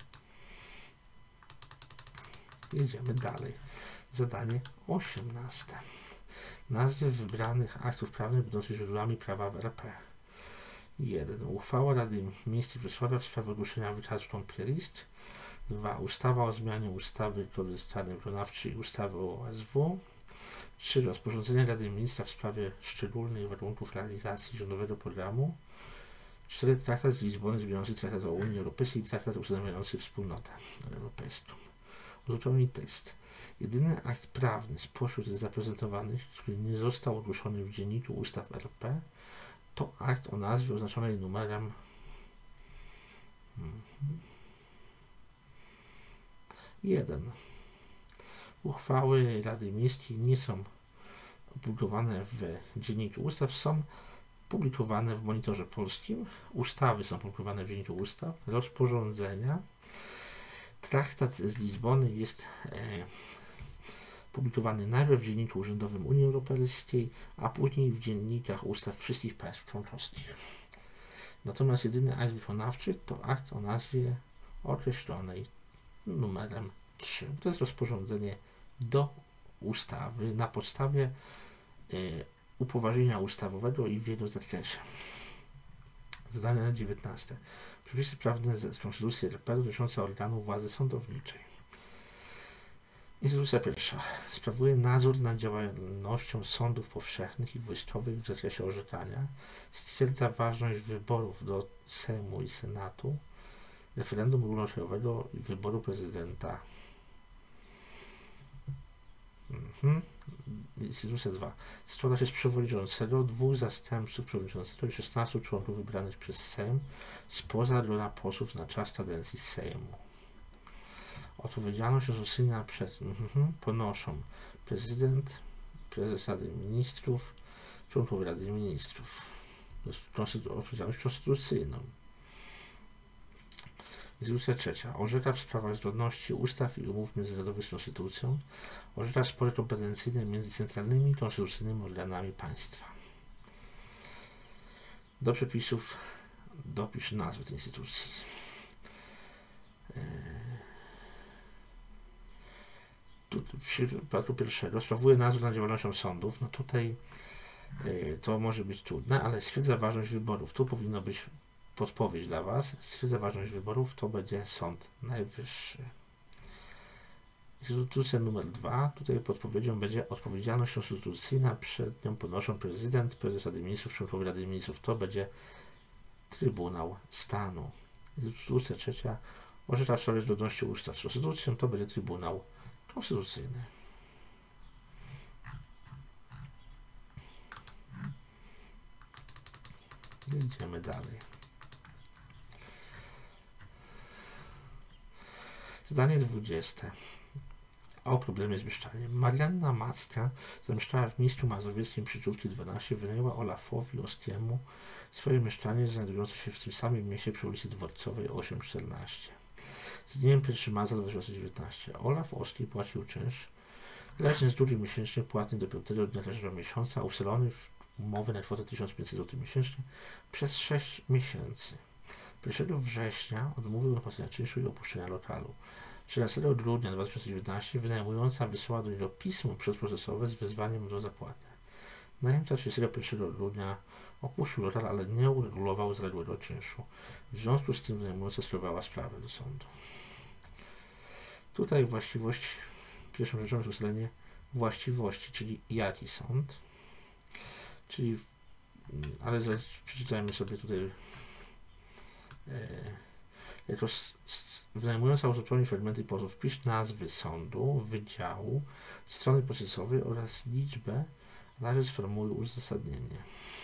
Jedziemy dalej. Zadanie 18. Nazwy wybranych aktów prawnych będących źródłami prawa w RP. 1. Uchwała Rady Ministrów Wrocławia w sprawie ogłoszenia wykazu kąpielisk. 2. Ustawa o zmianie ustawy Kodeks karny wykonawczy i ustawy o OSW. 3. Rozporządzenie Rady Ministra w sprawie szczególnych warunków realizacji rządowego programu. 4. Traktat z Lizbony zmieniający Traktat o Unii Europejskiej i Traktat ustanawiający Wspólnotę Europejską. Uzupełnij tekst. Jedyny akt prawny spośród zaprezentowanych, który nie został ogłoszony w Dzienniku Ustaw RP, to akt o nazwie oznaczonej numerem 1. Uchwały Rady Miejskiej nie są opublikowane w Dzienniku Ustaw, są publikowane w Monitorze Polskim. Ustawy są publikowane w Dzienniku Ustaw. Rozporządzenia. Traktat z Lizbony jest publikowany najpierw w Dzienniku Urzędowym Unii Europejskiej, a później w dziennikach ustaw wszystkich państw członkowskich. Natomiast jedyny akt wykonawczy to akt o nazwie określonej numerem 3. To jest rozporządzenie do ustawy na podstawie upoważnienia ustawowego i w jego zakresie. Zadanie 19. Przepisy prawne z Konstytucji RP dotyczące organów władzy sądowniczej. Instytucja pierwsza. Sprawuje nadzór nad działalnością sądów powszechnych i wojskowych w zakresie orzekania. Stwierdza ważność wyborów do Sejmu i Senatu, referendum ogólnokrajowego i wyboru prezydenta. Instytucja 2. Składa się z przewodniczącego, 2 zastępców przewodniczącego i 16 członków wybranych przez Sejm spoza grona posłów na czas kadencji Sejmu. Odpowiedzialność konstytucyjna ponoszą prezydent, prezes Rady Ministrów, członkowie Rady Ministrów. To jest odpowiedzialność konstytucyjną. Instytucja 3. Orzeka w sprawach zgodności ustaw i umów międzynarodowych z konstytucją. Orzeka spory kompetencyjne między centralnymi i konstytucyjnymi organami państwa. Do przepisów dopisz nazwę tej instytucji. W przypadku pierwszego sprawuje nadzór nad działalnością sądów. No tutaj to może być trudne, ale stwierdza ważność wyborów. Tu powinno być podpowiedź dla Was. Stwierdza ważność wyborów, to będzie Sąd Najwyższy. Instytucja numer 2. Tutaj podpowiedzią będzie odpowiedzialność konstytucyjna. Przed nią ponoszą prezydent, prezes Rady Ministrów, członkowie Rady Ministrów. To będzie Trybunał Stanu. Instytucja 3. Orzeka w sprawie zgodności ustaw z konstytucją. To będzie Trybunał Konstytucyjny. Idziemy dalej. Zadanie 20. O problemie z mieszczaniem. Marianna Macka zamieszkała w Mistrzu Mazowieckim przy Czówki 12. Wynajęła Olafowi Oskiemu swoje mieszkanie znajdujące się w tym samym mieście przy ulicy Dworcowej 814. Z dniem 1 marca 2019 Olaf Oski płacił czynsz leżny z długi miesięcznie płatny do 5 dnia każdego miesiąca, ustalony w umowy na kwotę 1500 zł miesięcznie przez 6 miesięcy. 1 września odmówił napłacenia czynszu i opuszczenia lokalu. 13 grudnia 2019 wynajmująca wysłała do niego pismo przedprocesowe z wezwaniem do zapłaty. Najemca 31 grudnia opuścił lokal, ale nie uregulował zaległego czynszu. W związku z tym wynajmująca skierowała sprawę do sądu. Tutaj właściwość, pierwszą rzeczą jest ustalenie właściwości, czyli jaki sąd, czyli, ale przeczytajmy sobie tutaj, jako wynajmująca uzupełni fragmenty pozów, wpisz nazwy sądu, wydziału, strony procesowej oraz liczbę, a także sformułuj uzasadnienie.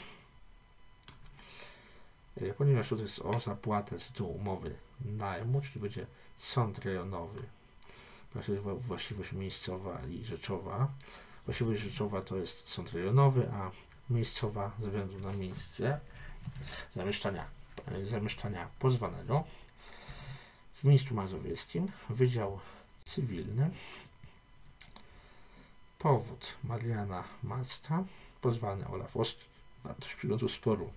Ponieważ tutaj jest o zapłatę z tytułu umowy najmu, czyli będzie sąd rejonowy, właściwość miejscowa i rzeczowa. Właściwość rzeczowa to jest sąd rejonowy, a miejscowa ze względu na miejsce zamieszkania pozwanego. W Mistrzu Mazowieckim Wydział Cywilny. Powód Mariana Macka, pozwany Olaf Oski, wartość przedmiotu sporu.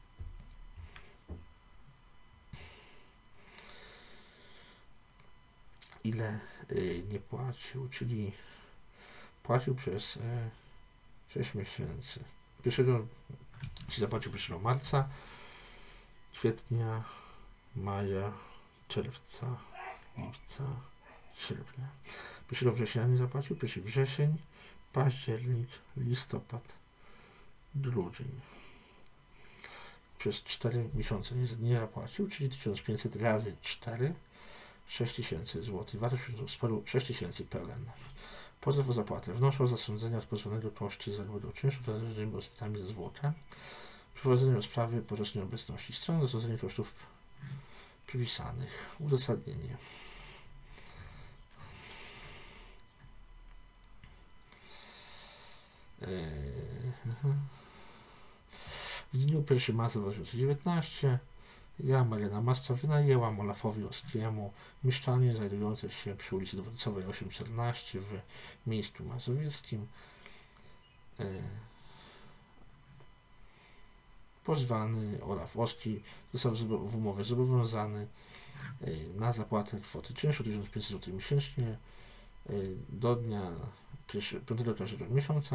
Ile nie płacił, czyli płacił przez 6 miesięcy. Zapłacił 1 marca, kwietnia, maja, czerwca, lipca, sierpnia. 1 września nie zapłacił, 1 wrzesień, październik, listopad, grudzień. Przez 4 miesiące nie zapłacił, czyli 1500 razy 4, 6000 zł. Wartość sporu 6000 PLN. Pozew o zapłatę. Wnoszę o zasądzenie od pozwanego koszty zaległego czynszu wraz z różnymi odsetkami ze zwłokę. Przeprowadzenie rozprawy podczas nieobecności stron, zasądzenie kosztów przypisanych. Uzasadnienie. W dniu 1 marca 2019 ja, Marianna Macka, wynajęłam Olafowi Oskiemu mieszkanie znajdujące się przy ulicy Dworcowej 814 w Mistrzu Mazowieckim. Pozwany Olaf Oski został w umowie zobowiązany na zapłatę kwoty czynszu 1500 zł miesięcznie do dnia 5 każdego miesiąca.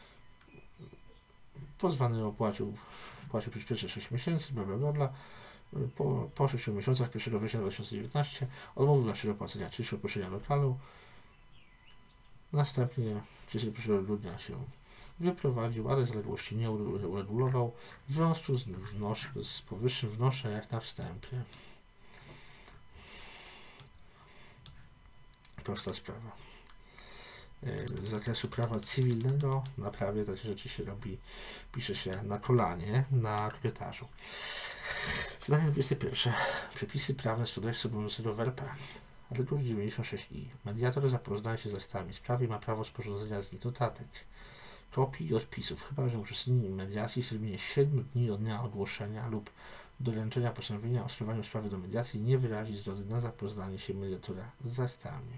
Pozwany płacił przez pierwsze 6 miesięcy, po 6 miesiącach 1 września 2019 odmówił dalszego płacenia czynszu opuszczenia lokalu. Następnie 31 grudnia się wyprowadził, ale zaległości nie uregulował. W związku z powyższym wnoszę jak na wstępie. Prosta sprawa. z zakresu prawa cywilnego. Na prawie takie rzeczy się robi, pisze się na kolanie, na korytarzu. Zadanie 21. Przepisy prawne z kodeksu obowiązującego w RP. Artykuł 96i. Mediator zapoznaje się ze stami sprawy i ma prawo sporządzenia z nich notatek, kopii i odpisów, chyba że uczestniczy mediacji w terminie 7 dni od dnia ogłoszenia lub doręczenia postanowienia o skierowaniu sprawy do mediacji nie wyrazi zgody na zapoznanie się mediatora z aktami.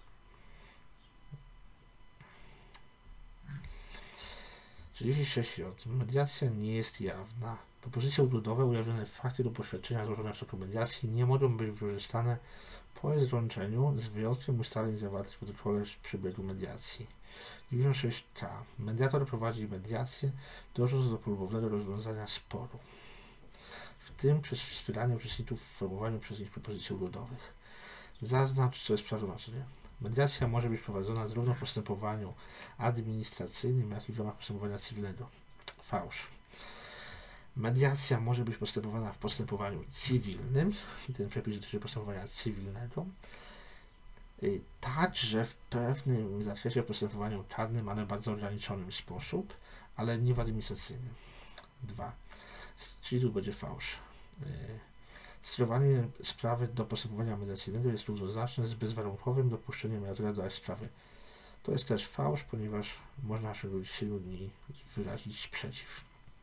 Mediacja nie jest jawna. Propozycje ugodowe ujawnione w fakty lub poświadczenia złożone w toku mediacji nie mogą być wykorzystane po jej złączeniu z wyjątkiem ustaleń zawartych w protokole przebiegu mediacji. 96k. Mediator prowadzi mediację, dążąc do polubownego rozwiązania sporu, w tym przez wspieranie uczestników w formowaniu przez nich propozycji ugodowych. Zaznacz, co jest prawomocne. Mediacja może być prowadzona zarówno w postępowaniu administracyjnym, jak i w ramach postępowania cywilnego. Fałsz. Mediacja może być postępowana w postępowaniu cywilnym, ten przepis dotyczy postępowania cywilnego, także w pewnym zakresie w postępowaniu karnym, ale w bardzo ograniczonym sposób, ale nie w administracyjnym. 2. Czyli tu będzie fałsz. Skierowanie sprawy do postępowania mediacyjnego jest równoznaczne z bezwarunkowym dopuszczeniem mediatora do sprawy. To jest też fałsz, ponieważ można w ciągu 7 dni wyrazić sprzeciw.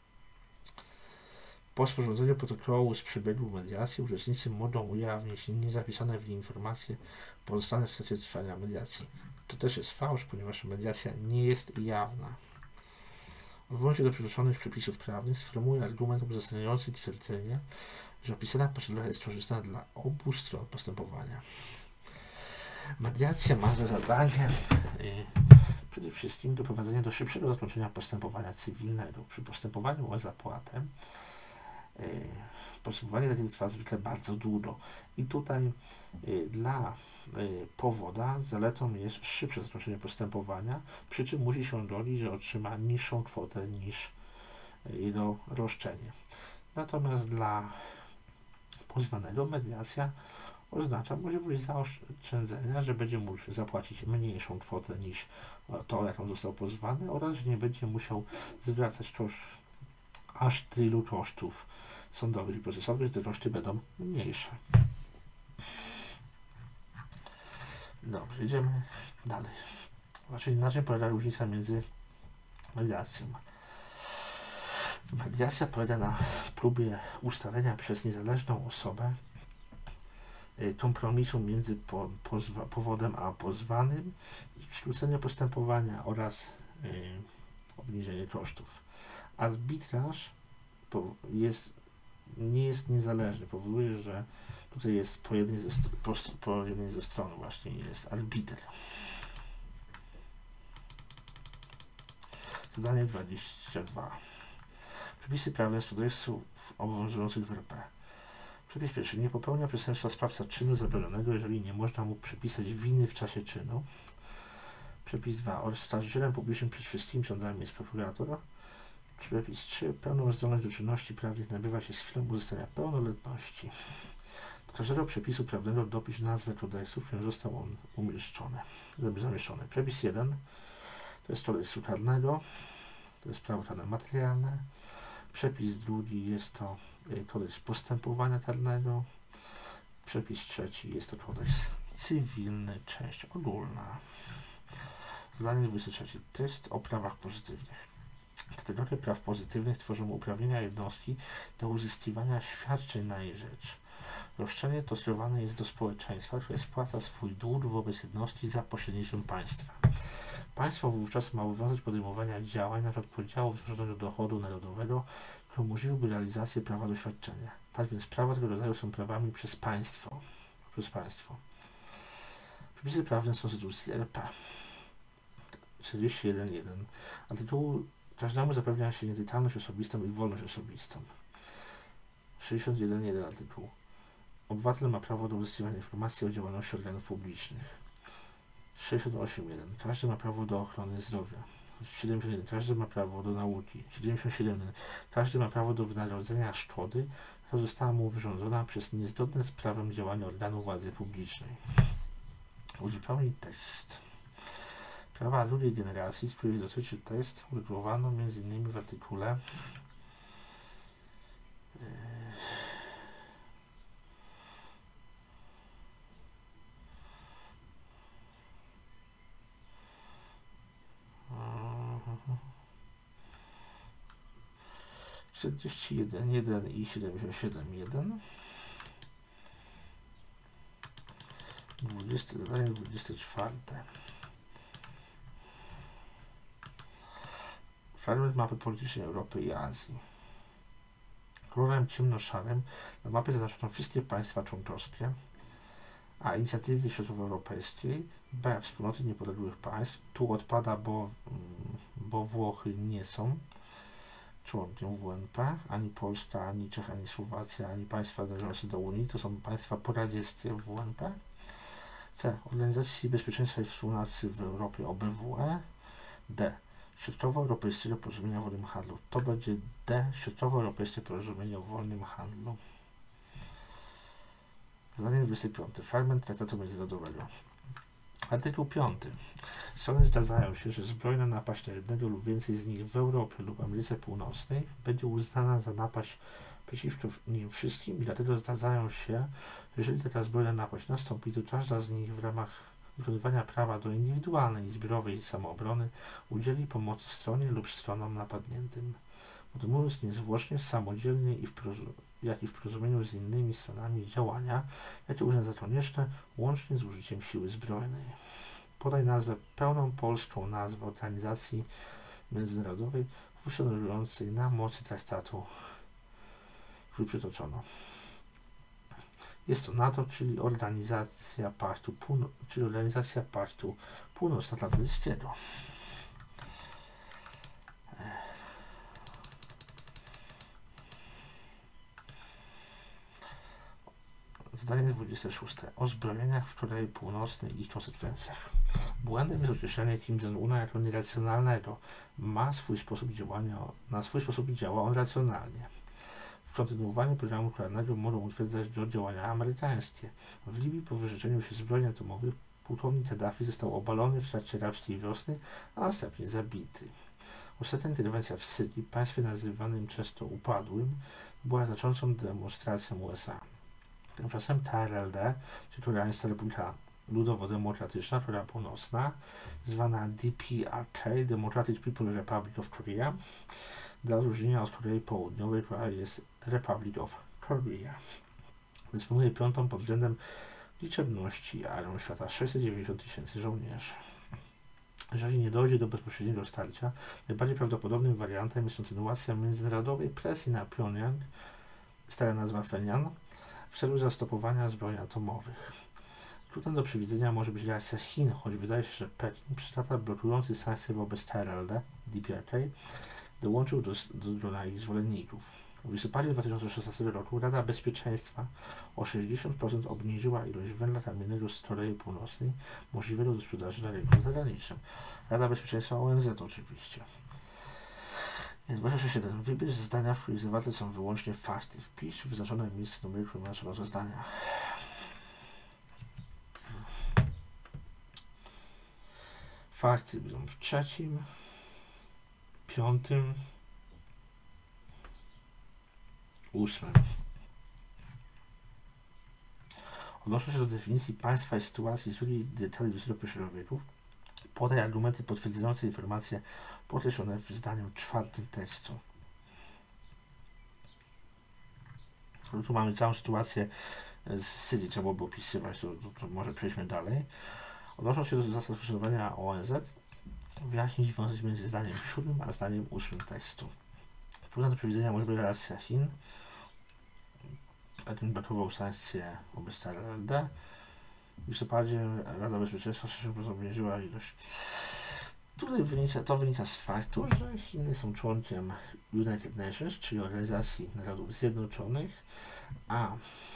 Po sporządzeniu protokołu z przebiegu mediacji uczestnicy mogą ujawnić niezapisane w nim informacje pozostane w trakcie trwania mediacji. To też jest fałsz, ponieważ mediacja nie jest jawna. Odwołując się do przytoczonych przepisów prawnych, sformułuję argument uzasadniający twierdzenie, że opisana procedura jest korzystna dla obu stron postępowania. Mediacja ma za zadanie przede wszystkim doprowadzenie do szybszego zakończenia postępowania cywilnego. Przy postępowaniu o zapłatę postępowanie takie trwa zwykle bardzo długo i tutaj dla powoda zaletą jest szybsze zakończenie postępowania, przy czym musi się doliczyć, że otrzyma niższą kwotę niż jego roszczenie. Natomiast dla pozwanego mediacja oznacza możliwość zaoszczędzenia, że będzie mógł zapłacić mniejszą kwotę niż to, jaką został pozwany, oraz że nie będzie musiał zwracać aż tylu kosztów sądowych i procesowych, te koszty będą mniejsze. Dobrze, idziemy dalej. Znaczy, na czym polega różnica między mediacją? Mediacja polega na próbie ustalenia przez niezależną osobę kompromisu między powodem a pozwanym, skrócenie postępowania oraz obniżenie kosztów. Arbitraż nie jest niezależny, powoduje, że tutaj jest po jednej ze stron właśnie jest arbiter. Zadanie 22. Przepisy prawne z kodeksu obowiązujących w RP. Przepis pierwszy. Nie popełnia przestępstwa sprawca czynu zabronionego, jeżeli nie można mu przypisać winy w czasie czynu. Przepis 2. Oskarżycielem publicznym przed wszystkimi sądami jest prokurator. Przepis 3. Pełną zdolność do czynności prawnych nabywa się z chwilą uzyskania pełnoletności. Do każdego przepisu prawnego dopisz nazwę kodeksu, w którym został on zamieszczony. Przepis 1. To jest kodeksu karnego. To jest prawo karne materialne. Przepis drugi jest to kodeks postępowania karnego. Przepis trzeci jest to kodeks cywilny, część ogólna. Zadanie 23. Test o prawach pozytywnych. Kategorie praw pozytywnych tworzą uprawnienia jednostki do uzyskiwania świadczeń na jej rzecz. Roszczenie to skierowane jest do społeczeństwa, które spłaca swój dług wobec jednostki za pośrednictwem państwa. Państwo wówczas ma obowiązek podejmowania działań, np. podziału wytworzonego dochodu narodowego, który umożliwiłby realizację prawa do świadczenia. Tak więc prawa tego rodzaju są prawami przez państwo. Przepisy prawne z Konstytucji RP. 41.1. Artykułu każdemu zapewnia się nietykalność osobistą i wolność osobistą. 61.1 artykuł. Obywatel ma prawo do uzyskiwania informacji o działalności organów publicznych. 68.1. Każdy ma prawo do ochrony zdrowia. 71. Każdy ma prawo do nauki. 77. Każdy ma prawo do wynagrodzenia szkody, która została mu wyrządzona przez niezgodne z prawem działania organu władzy publicznej. Uzupełnij tekst. Prawa drugiej generacji, której dotyczy tekst, uregulowano m.in. w artykule yy, 41.1 i 77.1. 24. Fragment mapy politycznej Europy i Azji. Kolorem ciemnoszarym na mapie zaznaczono wszystkie państwa członkowskie: A. Inicjatywy Środkowoeuropejskiej, B. Wspólnoty niepodległych państw. Tu odpada, bo Włochy nie są członkiem WNP, ani Polska, ani Czech, ani Słowacja, ani państwa należące do Unii, to są państwa poradzieckie w WNP. C. Organizacji Bezpieczeństwa i Współpracy w Europie OBWE. D. Środkowoeuropejskiego Porozumienia o Wolnym Handlu. To będzie D. Środkowoeuropejskie Porozumienie o Wolnym Handlu. Zadanie 25. Fragment Traktatu Międzynarodowego. Artykuł 5. Strony zgadzają się, że zbrojna napaść na jednego lub więcej z nich w Europie lub Ameryce Północnej będzie uznana za napaść przeciwko nim wszystkim i dlatego zgadzają się, że jeżeli taka zbrojna napaść nastąpi, to każda z nich w ramach wykonywania prawa do indywidualnej i zbiorowej samoobrony udzieli pomocy stronie lub stronom napadniętym, podejmując niezwłocznie, samodzielnie jak i w porozumieniu z innymi stronami działania, jakie uzna za konieczne, łącznie z użyciem siły zbrojnej. Podaj nazwę, pełną polską nazwę organizacji międzynarodowej funkcjonującej na mocy traktatu, który przytoczono. Jest to NATO, czyli Organizacja Paktu Północnoatlantyckiego. Zadanie 26. O zbrojeniach w Korei Północnej i ich konsekwencjach. Błędem jest określenie Kim Jong-una jako nieracjonalnego. Na swój sposób działa on racjonalnie. W kontynuowaniu programu nuklearnego mogą utwierdzać do działania amerykańskie. W Libii po wyrzeczeniu się zbrojeń atomowych pułkownik Kaddafi został obalony w trakcie arabskiej wiosny, a następnie zabity. Ostatnia interwencja w Syrii, państwie nazywanym często upadłym, była znaczącą demonstracją USA. Tymczasem KRLD, czy Koreańska Republika Ludowo-Demokratyczna, Korea Północna, zwana DPRK, Democratic People's Republic of Korea, dla odróżnienia od Korei Południowej, która jest Republic of Korea. Dysponuje piątą pod względem liczebności armią świata 690 000 żołnierzy. Jeżeli nie dojdzie do bezpośredniego starcia, najbardziej prawdopodobnym wariantem jest kontynuacja międzynarodowej presji na Pjongjang, stara nazwa Pchenjan, w celu zastopowania zbrojeń atomowych. Kluczem do przewidzenia może być reakcja Chin, choć wydaje się, że Pekin przez lata blokujący sankcje wobec KRLD, DPRK, dołączył do grona ich zwolenników. W listopadzie 2016 roku Rada Bezpieczeństwa o 60% obniżyła ilość węgla kamiennego z Korei Północnej możliwego do sprzedaży na rynku zagranicznym. Rada Bezpieczeństwa ONZ oczywiście. 26.1. Wybierz zdania, w których zawarte są wyłącznie fakty. Wpisz wyznaczone miejsce numeru naszego zdania. Fakty będą w 3., 5., 8. Odnoszę się do definicji państwa i sytuacji z drugiej dekady XXI wieku. Podaj argumenty potwierdzające informacje podkreślone w zdaniu 4 tekstu. Tu mamy całą sytuację z Syrii, trzeba byłoby opisywać, to może przejdźmy dalej. Odnosząc się do zasad funkcjonowania ONZ, wyjaśnić związek między zdaniem 7 a zdaniem 8 tekstu. Trudna do przewidzenia może być reakcja Chin. Pekin blokował sankcje wobec KRLD. W listopadzie Rada Bezpieczeństwa obniżyła ilość. Tutaj wynika z faktu, że Chiny są członkiem United Nations, czyli Organizacji Narodów Zjednoczonych, a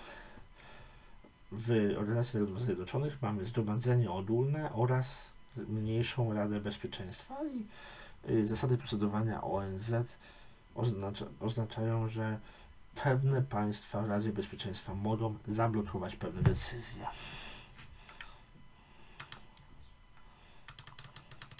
w Organizacji Narodów Zjednoczonych mamy Zgromadzenie Ogólne oraz mniejszą Radę Bezpieczeństwa i zasady procedowania ONZ oznaczają, że pewne państwa w Radzie Bezpieczeństwa mogą zablokować pewne decyzje.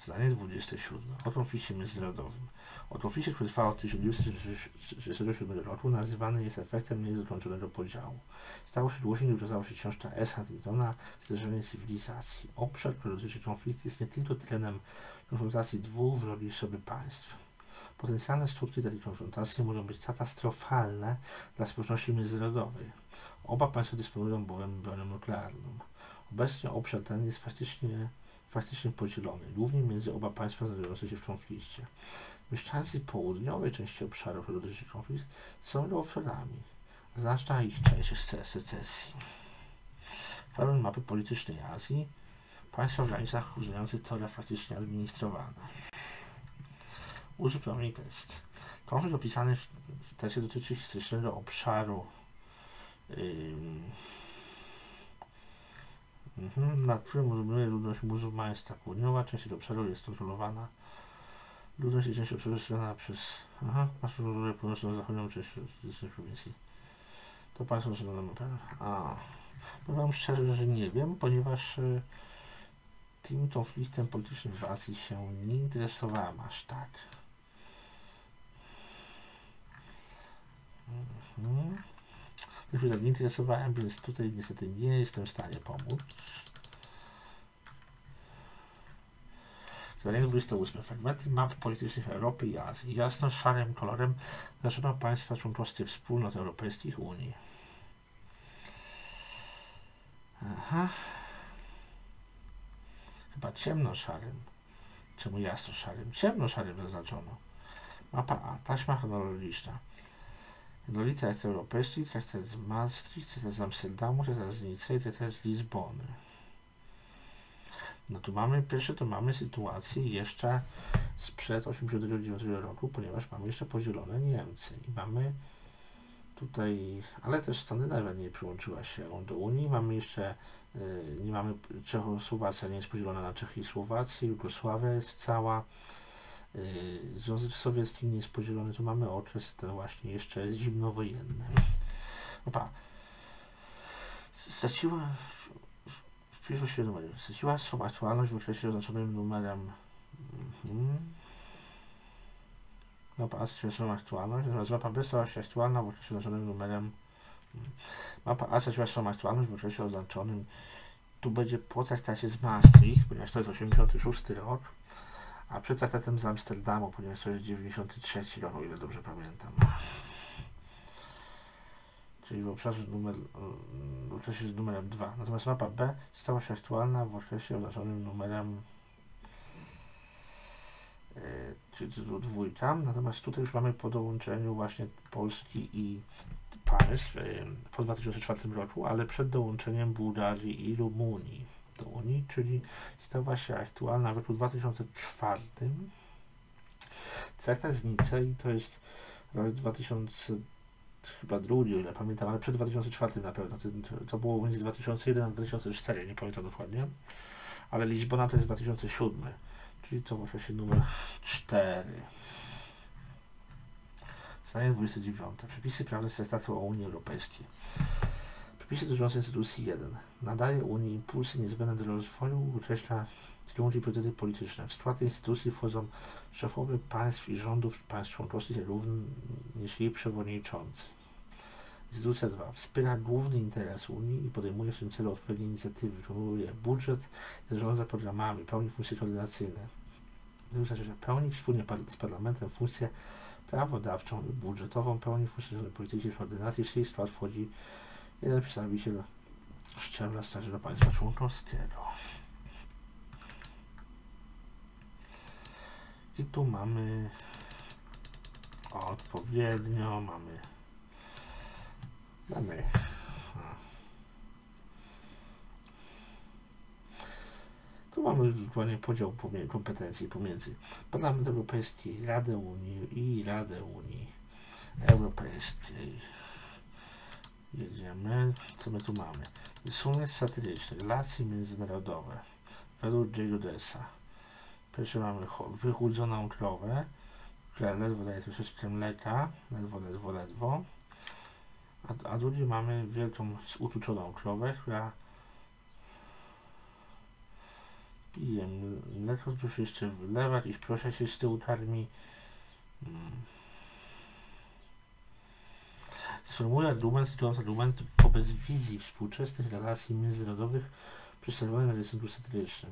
Zdanie 27. O konflikcie międzynarodowym. O konflikcie, który trwał od 1937 roku, nazywany jest efektem niedokończonego podziału. Stało się głośniej, gdy ukazała się książka S. Huntingtona Zderzenie cywilizacji. Obszar, który dotyczy konfliktu, jest nie tylko terenem konfrontacji dwóch wrogich sobie państw. Potencjalne skutki takiej konfrontacji mogą być katastrofalne dla społeczności międzynarodowej. Oba państwa dysponują bowiem bronią nuklearną. Obecnie obszar ten jest faktycznie podzielony, głównie między oba państwa znajdujące się w konflikcie. Mieszkańcy południowej części obszaru, który dotyczy konflikt, są jego ofiarami. Znaczna ich część jest secesji. Fragment mapy politycznej Azji. Państwa w granicach uwzględniających teoria faktycznie administrowane. Uzupełnij tekst. Konflikt opisany w tekście dotyczy historycznego obszaru, na którym dominuje ludność muzułmańska południowa. Część tego obszaru jest kontrolowana. Ludność i część obszaru jest strzelana przez państwo północno-zachodnią część fizycznej prowincji. To państwo powiem szczerze, że nie wiem, ponieważ tym konfliktem politycznym w Azji się nie interesowałem aż tak. Nie interesowałem, więc tutaj niestety nie jestem w stanie pomóc. Zadanie 28. Fragmenty map politycznych Europy i Azji. Jasno szarym kolorem zaznaczono państwa członkowskie wspólnot europejskich Unii. Chyba ciemno-szarym. Czemu jasno-szarym? Ciemno-szarym zaznaczono. Mapa A. Taśma chronologiczna. Jednolity europejski, traktat z Maastricht, traktat z Amsterdamu, traktat z Nicei, traktat z Lizbony. No tu mamy, pierwsze to mamy sytuację jeszcze sprzed 1989 roku, ponieważ mamy jeszcze podzielone Niemcy i mamy tutaj, ale też Skandynawia nie przyłączyła się do Unii, mamy jeszcze, nie mamy, Czechosłowacja nie jest podzielona na Czechy i Słowację, Jugosławia jest cała, Związek Sowiecki nie jest podzielony, to mamy okres ten właśnie jeszcze zimnowojenny. Opa, straciła swą aktualność w okresie oznaczonym numerem mapa A straciła swoją aktualność, natomiast mapa B stała się aktualna w okresie oznaczonym numerem mapa A straciła swoją aktualność w okresie oznaczonym, tu będzie po traktacie z Maastricht, ponieważ to jest 86 rok, a przed traktatem z Amsterdamu, ponieważ to jest 93 rok, o ile dobrze pamiętam. Czyli w obszarze w okresie z numerem 2. Natomiast mapa B stała się aktualna w okresie oznaczonym numerem czyli to dwójka. Natomiast tutaj już mamy po dołączeniu właśnie Polski i państw po 2004 roku, ale przed dołączeniem Bułgarii i Rumunii do Unii, czyli stała się aktualna w roku 2004. Traktat z Nicei to jest rok 2002, o ile pamiętam, ale przed 2004 na pewno. To było między 2001 a 2004, nie pamiętam dokładnie. Ale Lizbona to jest 2007, czyli to właśnie numer 4. Zdanie 29. Przepisy prawne z Traktatu o Unii Europejskiej. Przepisy dotyczące instytucji 1. Nadaje Unii impulsy niezbędne do rozwoju, określa kierunki i priorytety polityczne. W skład tej instytucji wchodzą szefowie państw i rządów państw członkowskich, jak również jej przewodniczący. Instytucja 2. Wspiera główny interes Unii i podejmuje w tym celu odpowiednie inicjatywy, wykonuje budżet i zarządza programami, pełni funkcje koordynacyjne. Instytucja 3. Pełni wspólnie z Parlamentem funkcję prawodawczą i budżetową, pełni funkcję polityki koordynacji. W jej skład wchodzi jeden przedstawiciel szczebla starszego państwa członkowskiego. I tu mamy odpowiednio, mamy tu mamy dokładnie podział kompetencji pomiędzy Parlament Europejski, Radę Unii i Radę Unii Europejskiej. Jedziemy. Co my tu mamy? Rysunek satyryczny, relacje międzynarodowe według J. Rudessa. Pierwsze mamy wychudzoną krowę, która ledwo daje troszeczkę mleka, ledwo. A drugi mamy wielką, utuczoną krowę, która Piję mleko, proszę jeszcze wylewać i proszę się z tyłu karmi. Sformułuję argumenty wobec wizji współczesnych relacji międzynarodowych przedstawionych na rysunku satyrycznym.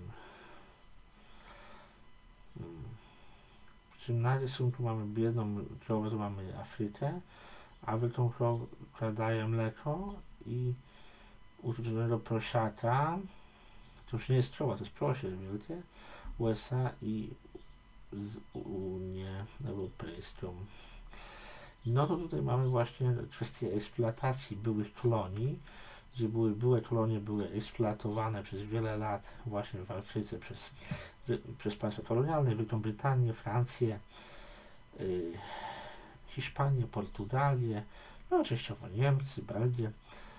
Przy czym na rysunku mamy biedną krowę, tu mamy Afrykę, a w tą krowę daje mleko i uczuczonego prosiaka, to już nie jest krowa, to jest prosiek wielkie, USA i z Unię Europejską. No to tutaj mamy właśnie kwestię eksploatacji byłych kolonii, gdzie były kolonie były eksploatowane przez wiele lat właśnie w Afryce przez państwa kolonialne, Wielką Brytanię, Francję, Hiszpanię, Portugalię, no częściowo Niemcy, Belgię.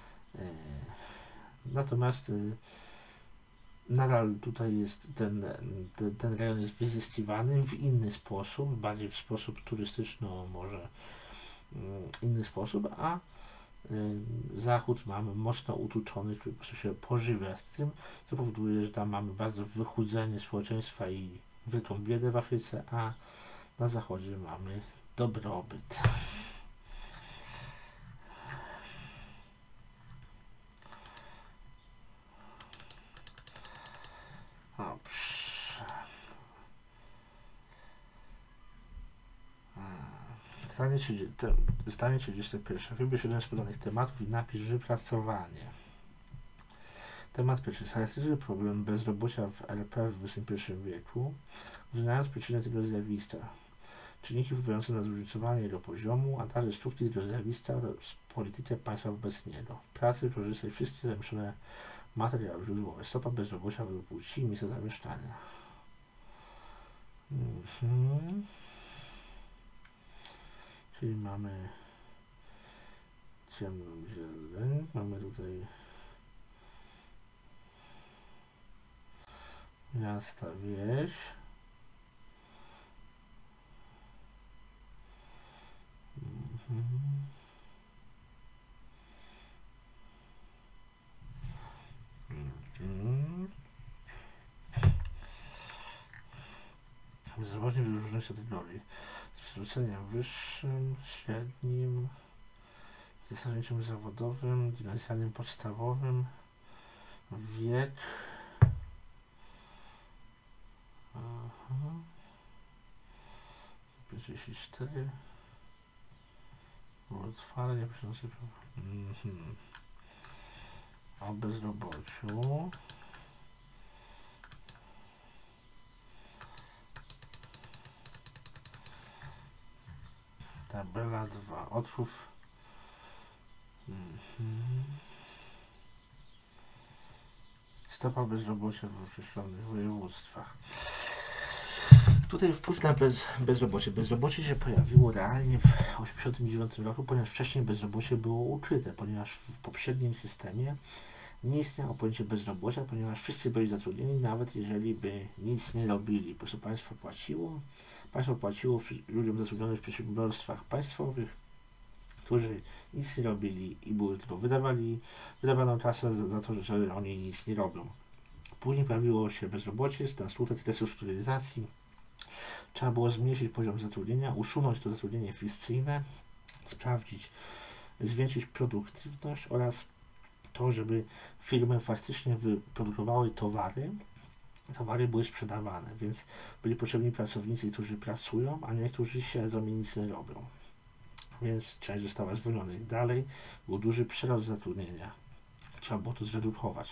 Natomiast nadal tutaj jest ten rejon jest wyzyskiwany w inny sposób, bardziej w sposób turystyczno może inny sposób, a Zachód mamy mocno utuczony, który po prostu się pożywia z tym, co powoduje, że tam mamy bardzo wychudzenie społeczeństwa i wielką biedę w Afryce, a na Zachodzie mamy dobrobyt. Zdanie 31. Wybierz jeden z podanych tematów i napisz wypracowanie. Temat pierwszy. Charakteryzuje problem bezrobocia w RP w XXI wieku, uwzględniając przyczynę tego zjawiska, czynniki wpływające na zróżnicowanie jego poziomu, a także skutki tego zjawiska oraz politykę państwa wobec niego. W pracy korzystaj wszystkie zamieszczone materiały źródłowe. Stopa bezrobocia według płci i miejsca zamieszkania. Czyli mamy ciemną zieleń, mamy tutaj miasta, wieś, bezrobocie w różnych kategorii. Z zwróceniem wyższym, średnim, zasadniczym zawodowym, gimnazjalnym podstawowym, wiek, 54, otwarcie, o bezrobociu. Tabela 2. Otwórz. Stopa bezrobocia w określonych województwach. Tutaj wpływ na bezrobocie. Bezrobocie się pojawiło realnie w 1989 roku, ponieważ wcześniej bezrobocie było ukryte, ponieważ w poprzednim systemie nie istniało pojęcie bezrobocia, ponieważ wszyscy byli zatrudnieni, nawet jeżeli by nic nie robili. Po prostu państwo płaciło ludziom zatrudnionym w przedsiębiorstwach państwowych, którzy nic nie robili i były tylko wydawano kasę za to, że oni nic nie robią. Później pojawiło się bezrobocie, na skutek restrukturyzacji trzeba było zmniejszyć poziom zatrudnienia, usunąć to zatrudnienie fikcyjne, zwiększyć produktywność oraz to, żeby firmy faktycznie wyprodukowały towary były sprzedawane, więc byli potrzebni pracownicy, którzy pracują, a nie którzy siedzą i nic nie robią. Więc część została zwolniona. Dalej był duży przerost zatrudnienia. Trzeba było to zredukować.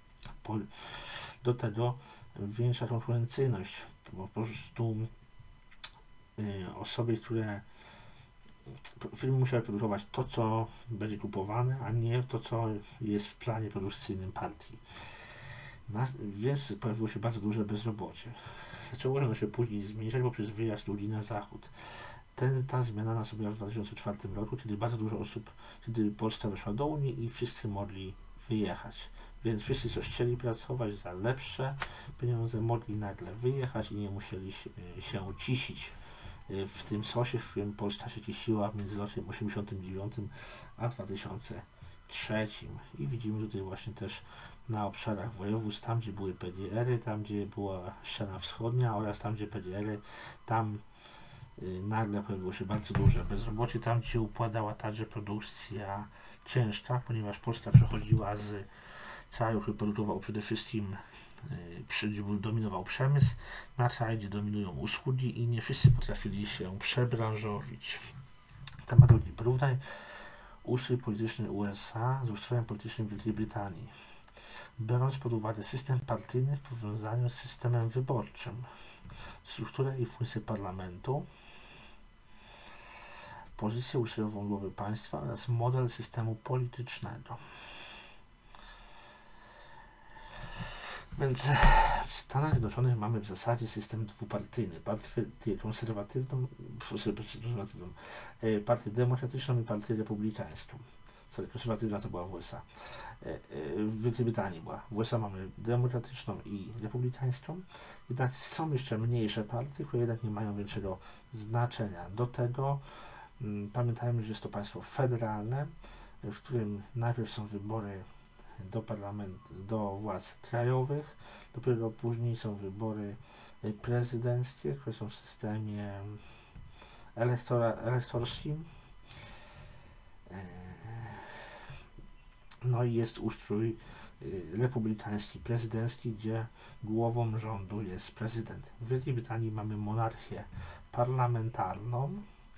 Do tego większa konkurencyjność, bo po prostu osoby, firmy musiały produkować to, co będzie kupowane, a nie to, co jest w planie produkcyjnym partii. Więc pojawiło się bardzo duże bezrobocie. Zaczęło ono się później zmniejszać poprzez wyjazd ludzi na zachód. Ta zmiana nastąpiła w 2004 roku, kiedy bardzo dużo osób, kiedy Polska weszła do Unii i wszyscy mogli wyjechać. Więc wszyscy, co chcieli pracować za lepsze pieniądze, mogli nagle wyjechać i nie musieli się cisić w tym sosie, w którym Polska się cisiła między rokiem 1989 a 2003. I widzimy tutaj właśnie też na obszarach województw, tam gdzie były PGR-y, tam gdzie była ściana wschodnia oraz tam gdzie PGR-y, tam nagle pojawiło się bardzo duże bezrobocie, tam gdzie się układała także produkcja ciężka, ponieważ Polska przechodziła z kraju, który produkował przede wszystkim, gdzie dominował przemysł, na kraj, gdzie dominują usługi i nie wszyscy potrafili się przebranżowić. Temat drugi. Porównaj ustrój polityczny USA z ustrojem politycznym Wielkiej Brytanii, biorąc pod uwagę system partyjny w powiązaniu z systemem wyborczym, strukturę i funkcję parlamentu, pozycję ustrojową głowy państwa oraz model systemu politycznego. Więc w Stanach Zjednoczonych mamy w zasadzie system dwupartyjny, partię konserwatywną, partię demokratyczną i partię republikańską. Konserwatywna to była w USA. W Wielkiej Brytanii była. W USA mamy demokratyczną i republikańską. Jednak są jeszcze mniejsze partie, które jednak nie mają większego znaczenia. Do tego pamiętajmy, że jest to państwo federalne, w którym najpierw są wybory do parlamentu, do władz krajowych, dopiero później są wybory prezydenckie, które są w systemie elektorskim. No i jest ustrój republikański, prezydencki, gdzie głową rządu jest prezydent. W Wielkiej Brytanii mamy monarchię parlamentarną,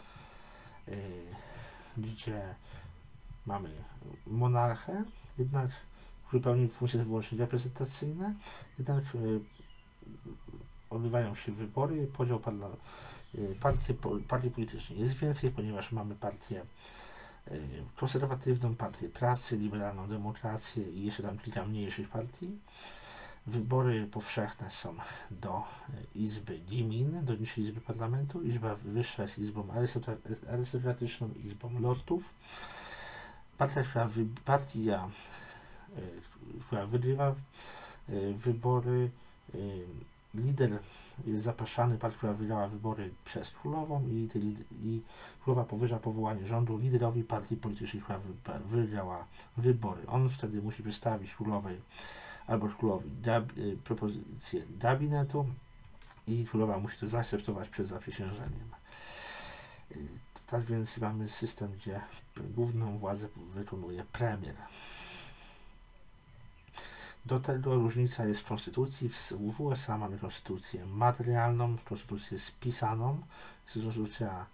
gdzie mamy monarchę, jednak który pełni funkcje wyłącznie reprezentacyjne, jednak odbywają się wybory, podział partii politycznej jest więcej, ponieważ mamy partię konserwatywną, partię pracy, liberalną demokrację i jeszcze tam kilka mniejszych partii. Wybory powszechne są do Izby Gmin, do niższej Izby Parlamentu. Izba wyższa jest Izbą arystokratyczną, Izbą Lordów. Partia, która wygrywa wybory, lider jest zapraszany, partia, która wygrała wybory przez królową i królowa powierza powołanie rządu liderowi partii politycznej, która wygrała wybory. On wtedy musi przedstawić królowej albo królowi propozycję gabinetu i królowa musi to zaakceptować przed zaprzysiężeniem. Tak więc mamy system, gdzie główną władzę wykonuje premier. Do tego różnica jest w konstytucji. W USA mamy konstytucję materialną, konstytucję spisaną, jest konstytucja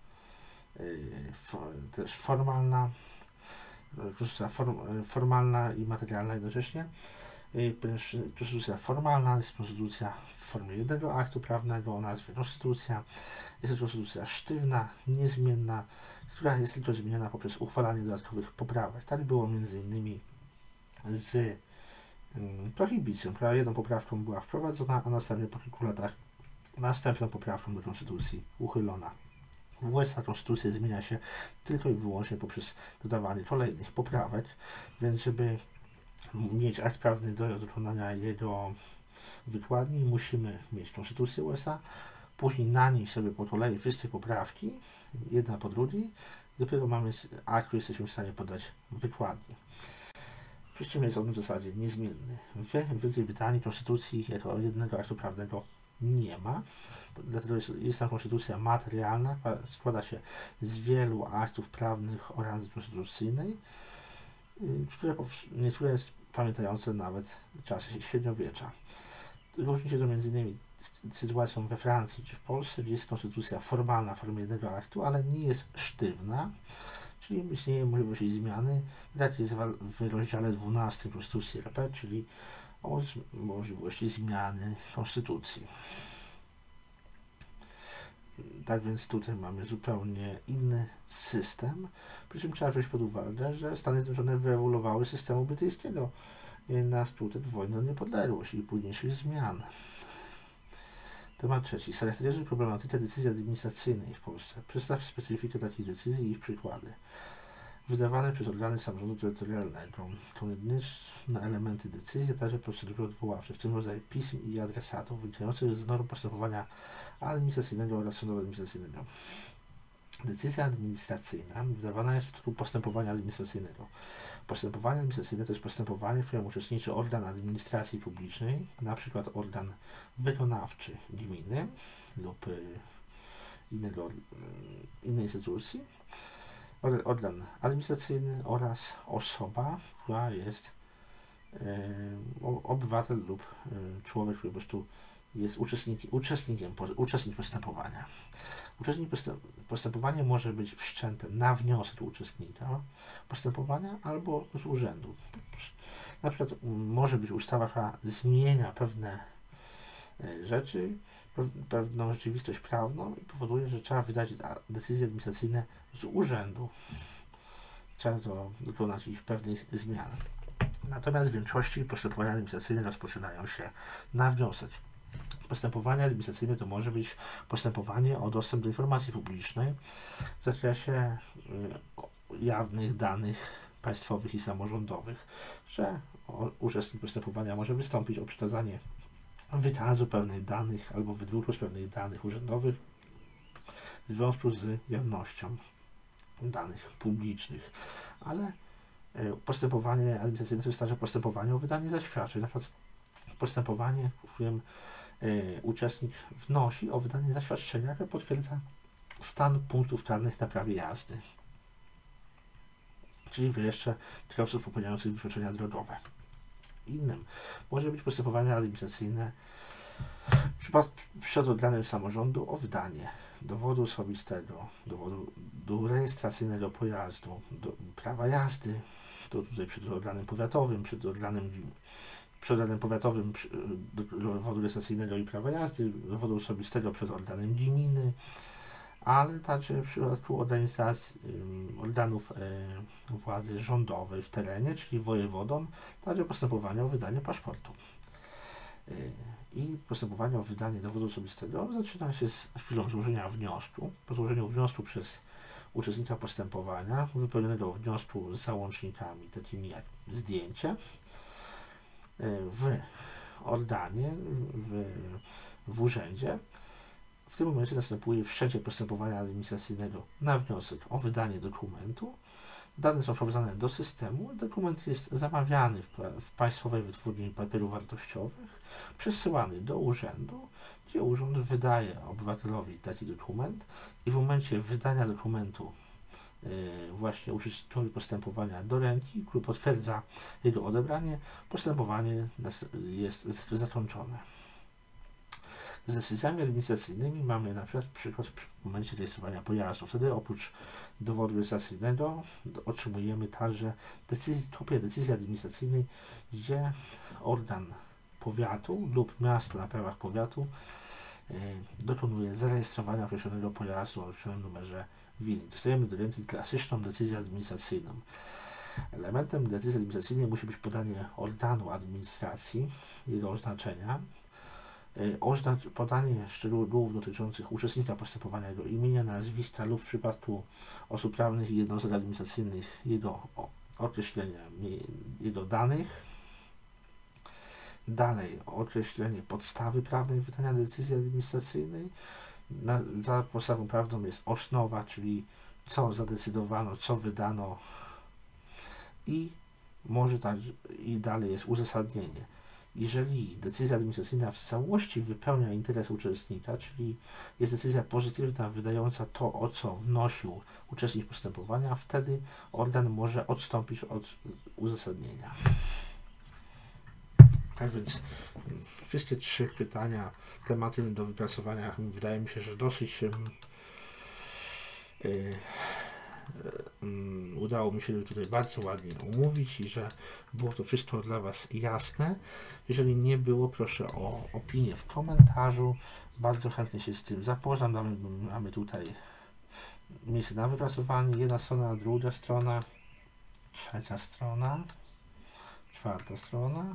też formalna, konstytucja formalna i materialna jednocześnie. Konstytucja formalna jest konstytucja w formie jednego aktu prawnego o nazwie konstytucja. Jest to konstytucja sztywna, niezmienna, która jest tylko zmieniana poprzez uchwalanie dodatkowych poprawek. Tak było m.in. z prohibicją, która jedną poprawką była wprowadzona, a następnie po kilku latach następną poprawką do konstytucji uchylona. W USA konstytucja zmienia się tylko i wyłącznie poprzez dodawanie kolejnych poprawek, więc żeby mieć akt prawny do dokonania jego wykładni, musimy mieć konstytucję USA, później na niej sobie po kolei wszystkie poprawki, jedna po drugiej, dopiero mamy akt, który jesteśmy w stanie podać wykładni. Przy czym jest on w zasadzie niezmienny. W Wielkiej Brytanii konstytucji jako jednego aktu prawnego nie ma, dlatego jest tam konstytucja materialna, która składa się z wielu aktów prawnych oraz konstytucyjnej, niektóre pamiętające nawet czasy średniowiecza. Różni się to m.in. sytuacją we Francji czy w Polsce, gdzie jest konstytucja formalna w formie jednego aktu, ale nie jest sztywna, czyli istnieje możliwość jej zmiany, tak jest w rozdziale 12 Konstytucji RP, czyli o możliwości zmiany konstytucji. Tak więc tutaj mamy zupełnie inny system, przy czym trzeba wziąć pod uwagę, że Stany Zjednoczone wyewoluowały z systemu brytyjskiego na skutek wojny o niepodległość i późniejszych zmian. Temat trzeci. Charakteryzuje problematykę decyzji administracyjnej w Polsce. Przedstaw specyfikę takich decyzji i ich przykłady. Wydawane przez organy samorządu terytorialnego. Konieczne elementy decyzji, a także procedury odwoławcze, w tym rodzaj pism i adresatów wynikających z norm postępowania administracyjnego oraz sądowo-administracyjnego. Decyzja administracyjna wydawana jest w toku postępowania administracyjnego. Postępowanie administracyjne to jest postępowanie, w którym uczestniczy organ administracji publicznej, na przykład organ wykonawczy gminy lub innej instytucji, organ administracyjny oraz osoba, która jest obywatel lub człowiek, który po prostu jest uczestnik postępowania. Uczestnik postępowania może być wszczęte na wniosek uczestnika postępowania albo z urzędu. Na przykład może być ustawa, która zmienia pewne rzeczy, pewną rzeczywistość prawną i powoduje, że trzeba wydać decyzje administracyjne z urzędu. Trzeba to dokonać ich pewnych zmian. Natomiast w większości postępowania administracyjne rozpoczynają się na wniosek. Postępowanie administracyjne to może być postępowanie o dostęp do informacji publicznej w zakresie jawnych danych państwowych i samorządowych, że uczestnik postępowania może wystąpić o przekazanie wykazu pewnych danych albo wydruku z pewnych danych urzędowych w związku z jawnością danych publicznych, ale postępowanie administracyjne to jest także postępowanie o wydanie zaświadczeń, na przykład postępowanie, w którym uczestnik wnosi o wydanie zaświadczenia, które potwierdza stan punktów karnych na prawie jazdy, czyli jeszcze kierowców popełniających wykroczenia drogowe. Innym może być postępowanie administracyjne przed organem samorządu o wydanie dowodu osobistego, dowodu rejestracyjnego pojazdu, prawa jazdy, to tutaj przed organem powiatowym, dowodu rejestracyjnego i prawa jazdy, dowodu osobistego przed organem gminy, ale także w przypadku organów władzy rządowej w terenie, czyli wojewodą, także postępowanie o wydanie paszportu. I postępowanie o wydanie dowodu osobistego zaczyna się z chwilą złożenia wniosku. Po złożeniu wniosku przez uczestnika postępowania, wypełnionego wniosku z załącznikami takimi jak zdjęcie, w organie, w urzędzie. W tym momencie następuje wszczęcie postępowania administracyjnego na wniosek o wydanie dokumentu. Dane są wprowadzane do systemu, dokument jest zamawiany w Państwowej Wytwórni Papierów Wartościowych, przesyłany do urzędu, gdzie urząd wydaje obywatelowi taki dokument i w momencie wydania dokumentu właśnie uczestnikowi postępowania do ręki, który potwierdza jego odebranie, postępowanie jest zakończone. Z decyzjami administracyjnymi mamy na przykład w momencie rejestrowania pojazdu. Wtedy oprócz dowodu rejestracyjnego otrzymujemy także kopię decyzji administracyjnej, gdzie organ powiatu lub miasta na prawach powiatu dokonuje zarejestrowania określonego pojazdu o określonym numerze WIN. Dostajemy do ręki klasyczną decyzję administracyjną. Elementem decyzji administracyjnej musi być podanie organu administracji, jego oznaczenia, podanie szczegółów dotyczących uczestnika postępowania, jego imienia, nazwiska lub w przypadku osób prawnych i jednostek administracyjnych jego określenia, jego danych. Dalej określenie podstawy prawnej wydania decyzji administracyjnej. Za podstawą prawną jest osnowa, czyli co zadecydowano, co wydano i dalej jest uzasadnienie. Jeżeli decyzja administracyjna w całości wypełnia interes uczestnika, czyli jest decyzja pozytywna wydająca to, o co wnosił uczestnik postępowania, wtedy organ może odstąpić od uzasadnienia. Tak więc wszystkie trzy pytania, tematy do wypracowania, wydaje mi się, że dosyć udało mi się tutaj bardzo ładnie omówić i że było to wszystko dla Was jasne. Jeżeli nie było, proszę o opinię w komentarzu. Bardzo chętnie się z tym zapoznam. Mamy tutaj miejsce na wypracowanie. Jedna strona, druga strona, trzecia strona, czwarta strona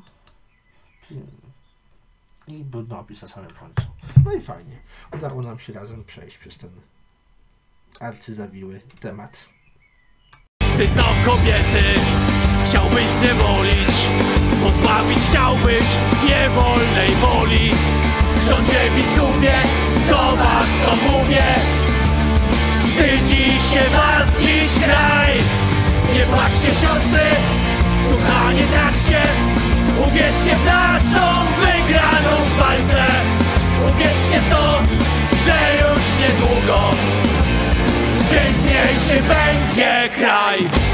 i brudnopis na samym końcu. No i fajnie. Udało nam się razem przejść przez ten arcyzawiły temat. Ty co kobiety chciałbyś zniewolić, pozbawić chciałbyś niewolnej woli. Rządzie biskupie, do was to mówię, wstydzi niesie was dziś kraj. Nie płaczcie siostry, ducha nie traćcie. Uwierzcie w naszą wygraną w walce. Uwierzcie w to, że już niedługo piękniejszy będzie kraj.